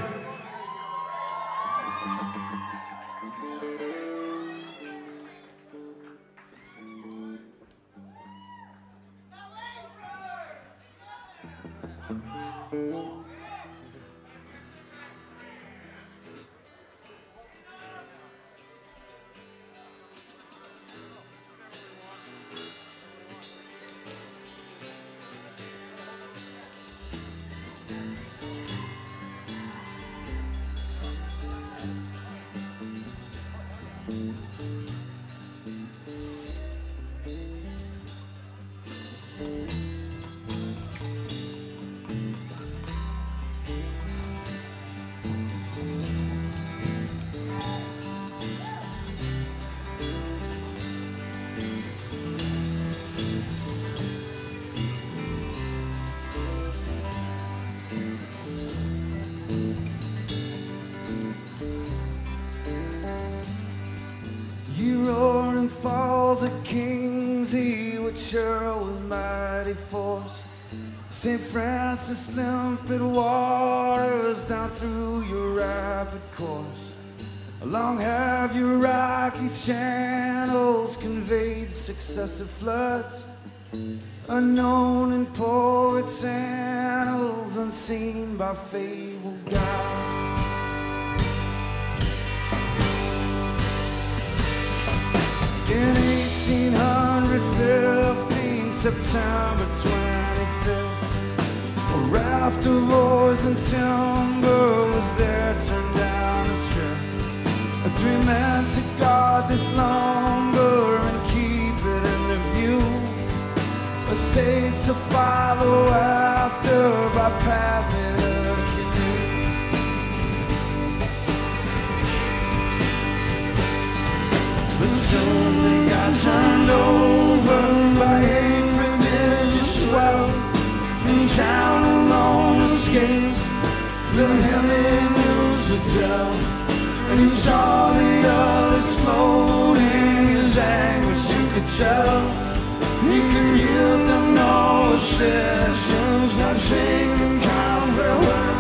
Falls of kings, he would churl with mighty force. Saint Francis limpid waters down through your rapid course. Along have your rocky channels conveyed successive floods, unknown in poets' annals, unseen by fabled gods. In eighteen fifteen, September twenty-fifth, a raft of oars and timber was there turned down adrift. Three men to guard this lumber and keep it in their view, a saint to follow after by paddling a canoe. But soon they got turned over by a prodigious swell, and town alone escaped the heavy news would tell. And he saw the others floating, his anguish you could tell. He could yield them no assistance, not saying them kind farewell.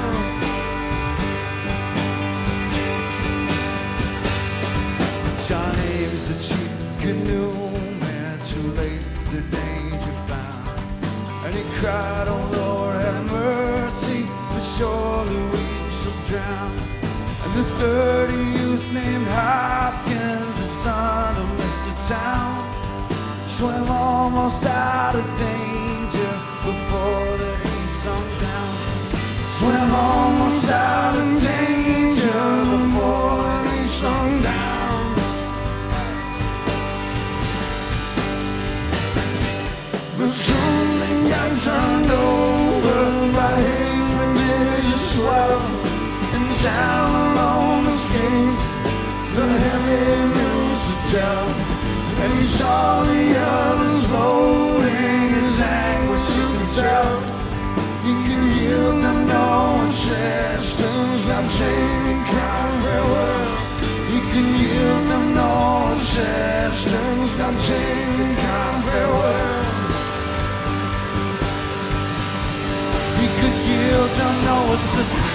John Ames, the chief canoeman, too late the danger found, and he cried, "Oh Lord, have mercy, for surely we shall drown." And the thirty youth named Hopkins, the son of Mister Town, swam almost out of danger before that he sunk down. Swam almost out of danger before that he sunk down. But soon they got turned over by a prodigious swell, and town alone escaped the heavy news to tell. And he saw the others floating, his anguish you could tell. He could yield them no assistance, not saying kind farewell. He could yield them no assistance, not saying kind farewell. He could yield them no assistance.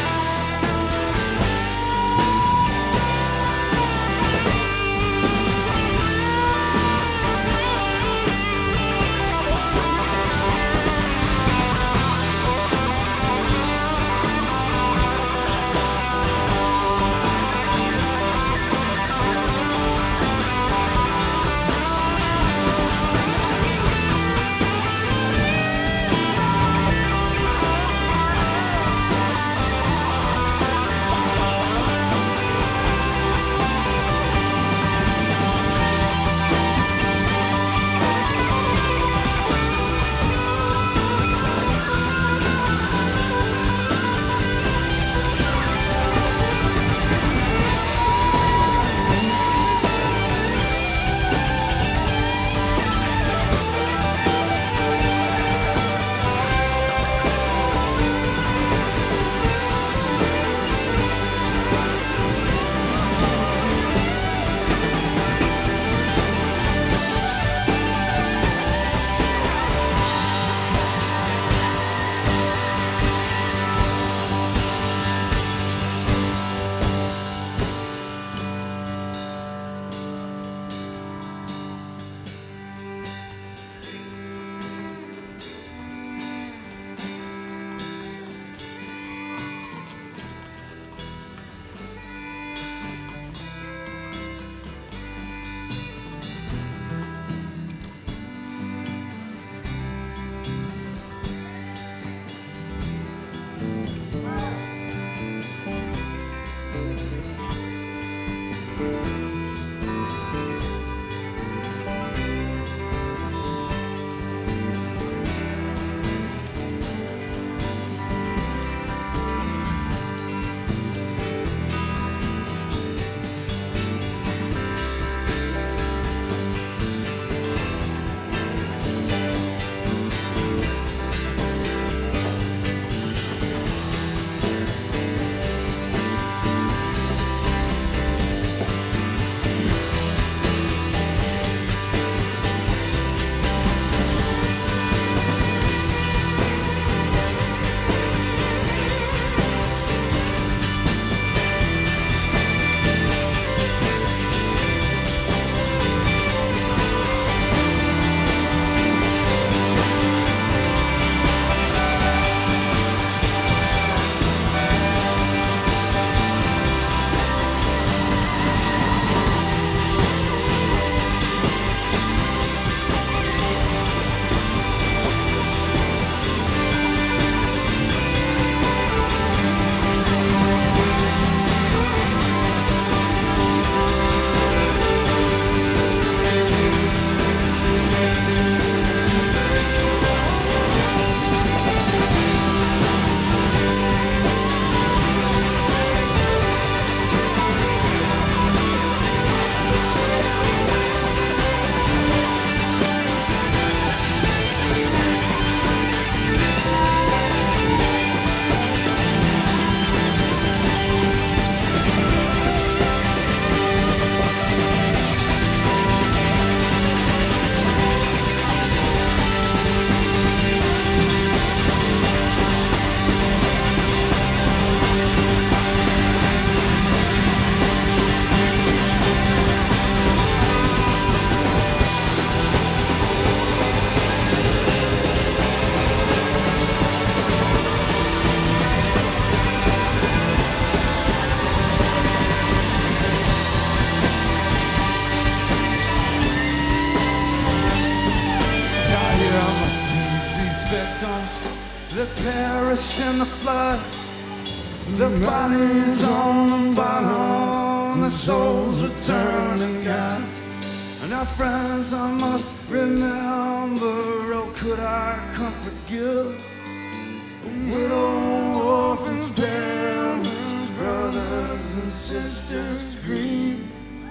in the flood. The bodies on the bottom, the souls returning God. And our friends I must remember, oh could I comfort give? Widow, orphans, parents, brothers and sisters grieve.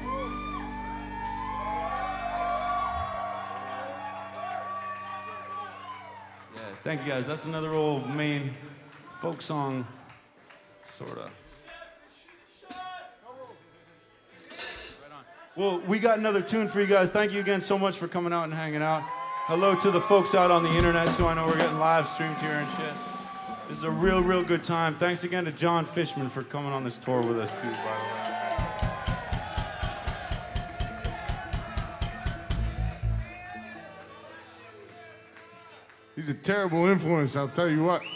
Yeah, thank you guys. That's another old Maine folk song, sorta. Well, we got another tune for you guys. Thank you again so much for coming out and hanging out. Hello to the folks out on the internet, so I know we're getting live streamed here and shit. This is a real, real good time. Thanks again to Jon Fishman for coming on this tour with us, too, by the way.
He's a terrible influence, I'll tell you what.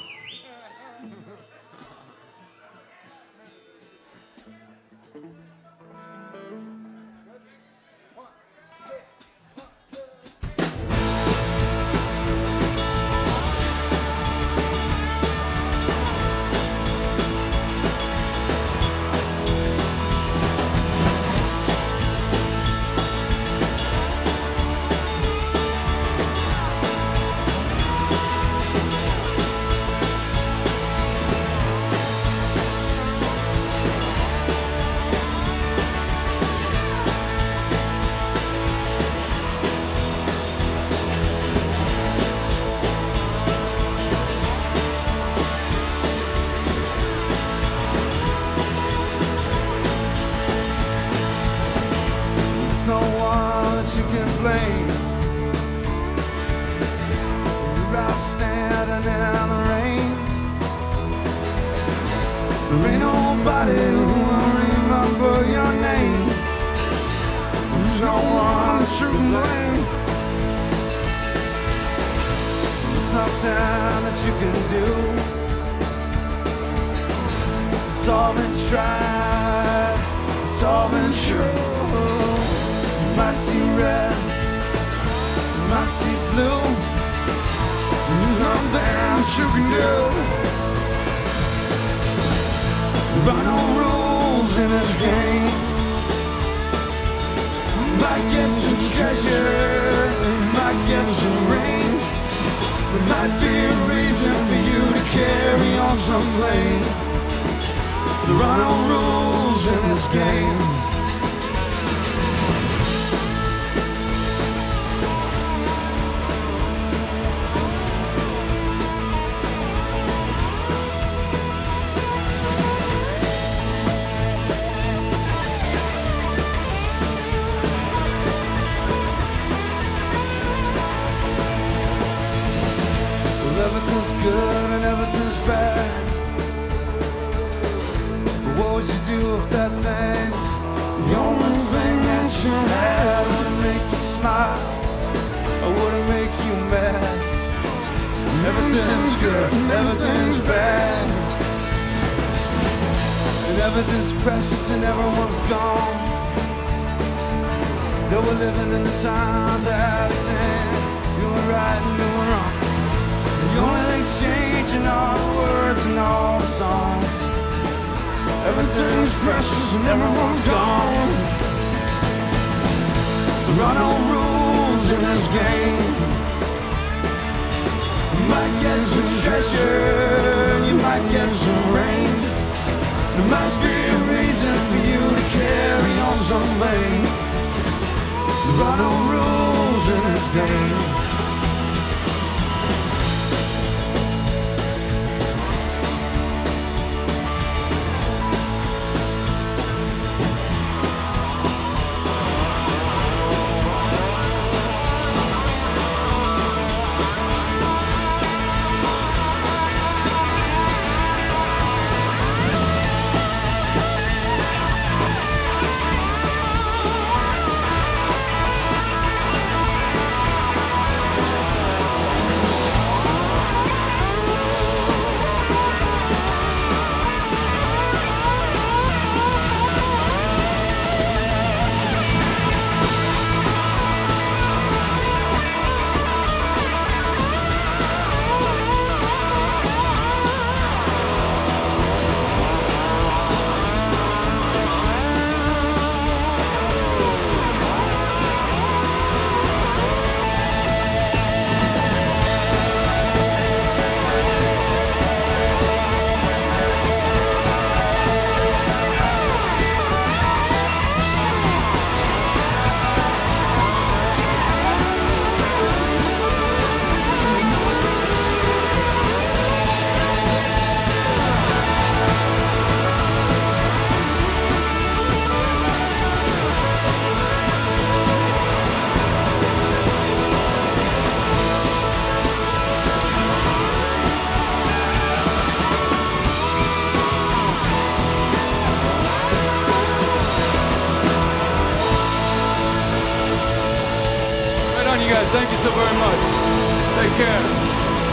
Thank you so very much. Take care.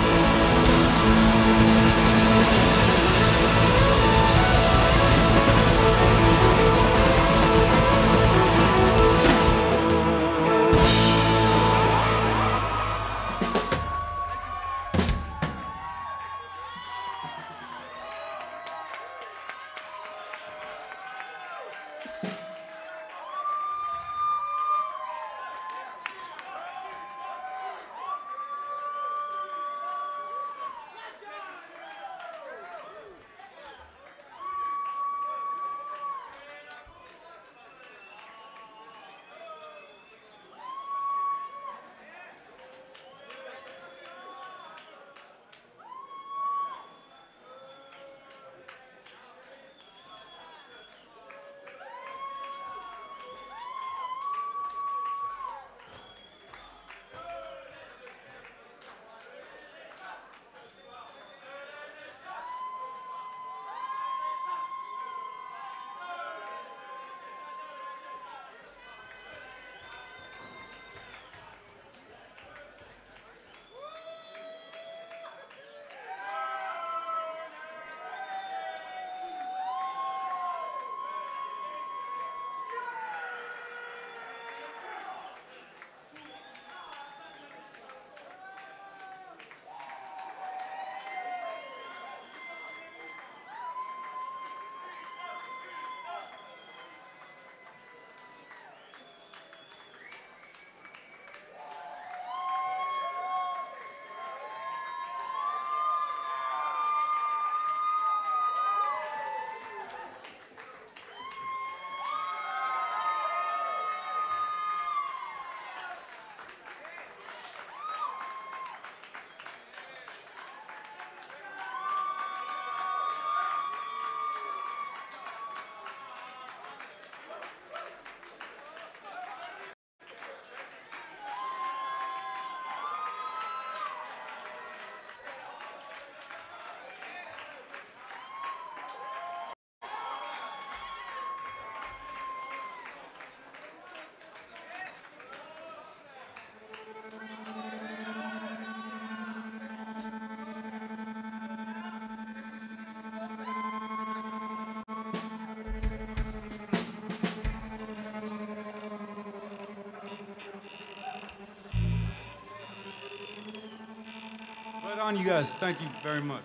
Right on, you guys. Thank you very much.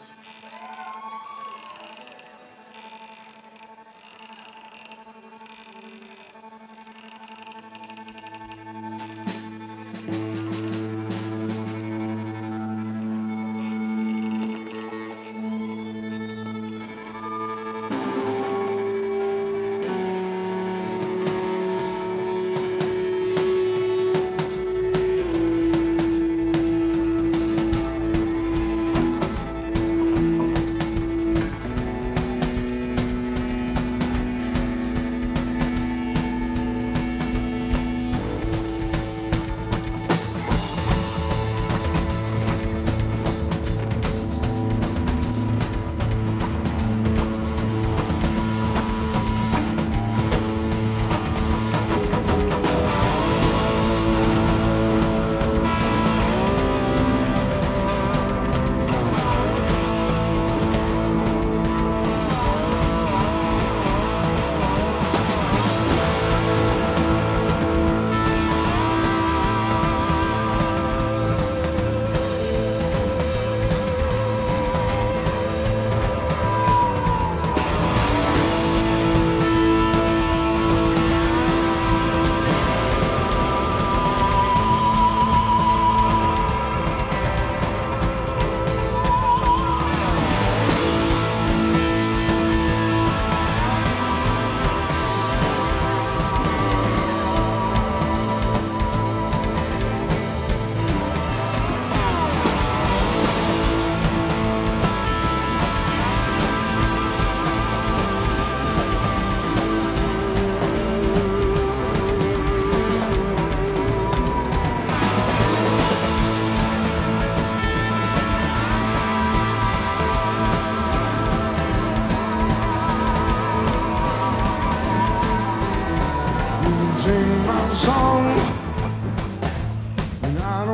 Sing my songs, and I don't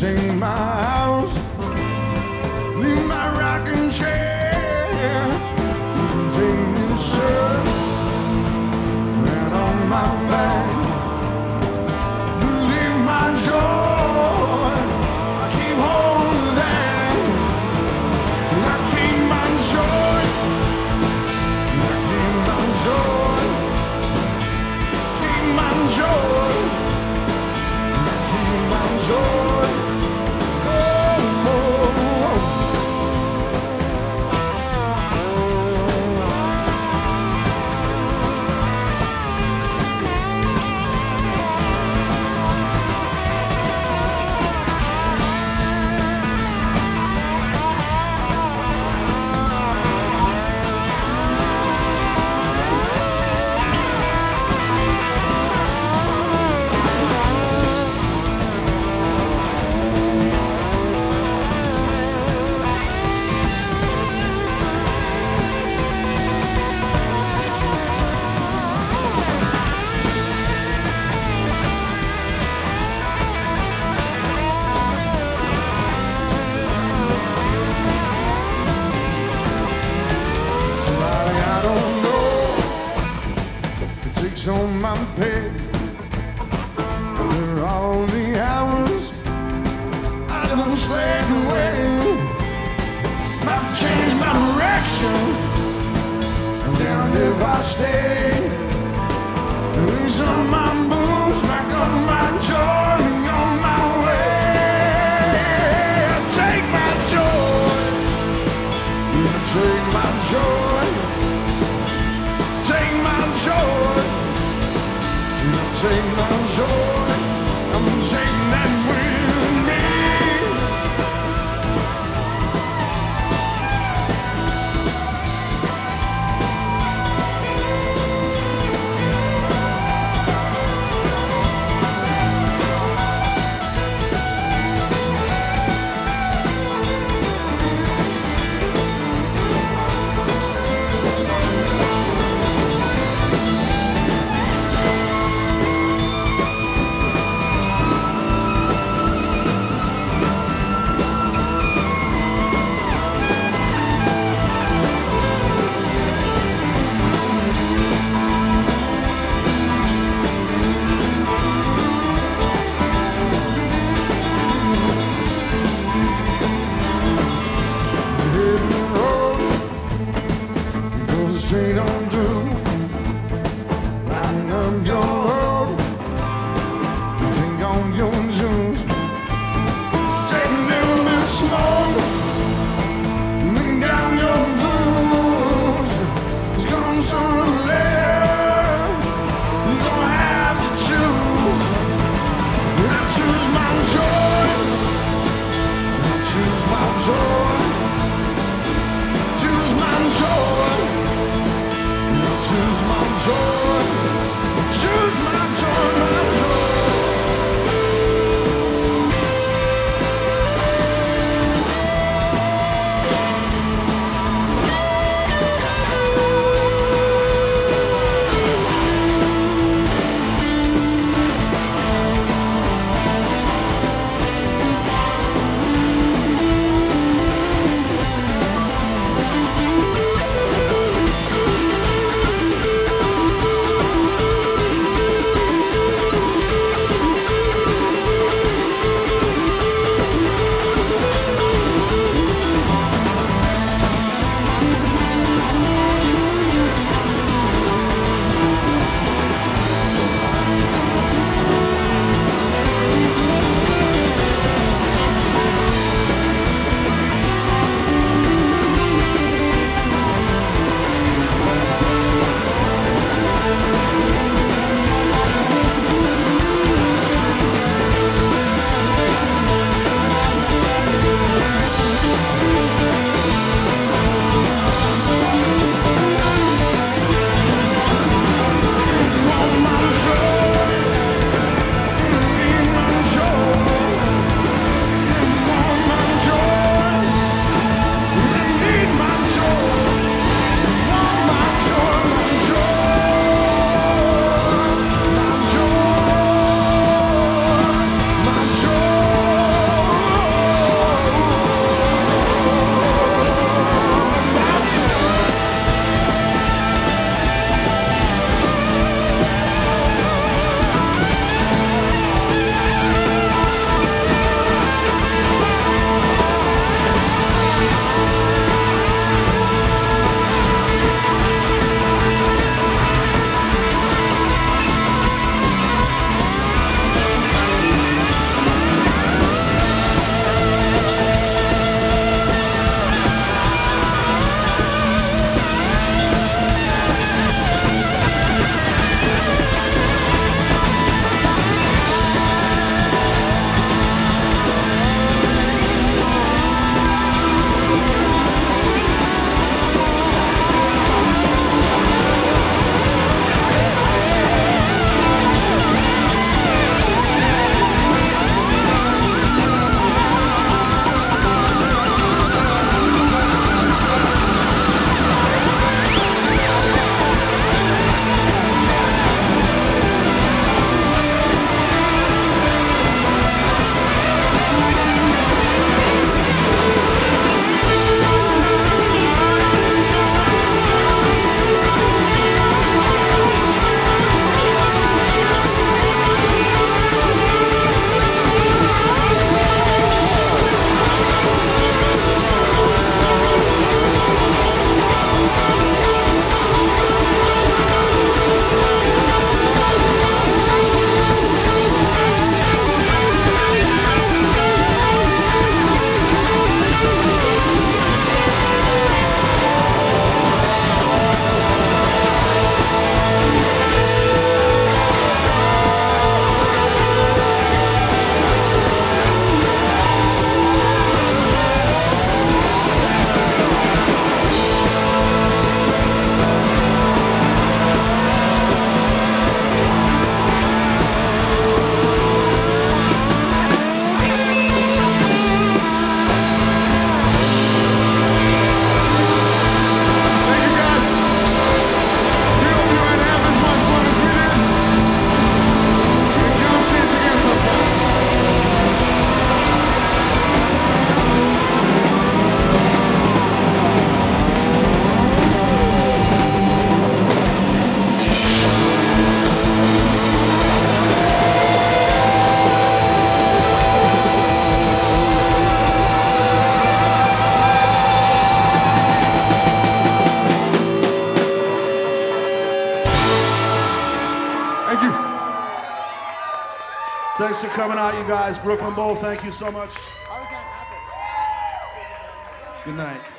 take my house, leave my rocking chair. You can take me to shirt right on my back. Leave my joy, I keep hold of that. And I keep my joy, and I keep my joy, keep my joy, and I keep my joy. Oh, oh, oh. Somebody I don't know takes on my pay. After all the hours I done slaved away, might change my direction, and then if I stay, release all my booze, back on my joy, and on my way. Take my joy, you take my joy, take my joy, you take my joy, I'm taking that with me. Straight on through, riding up your road, take on your juice, take a little bit of smoke, lean down your blues. It's gonna soon left, you're gonna have to choose. And I choose my joy, I choose my joy,
for coming out, you guys. Brooklyn Bowl, thank you so much. Good night.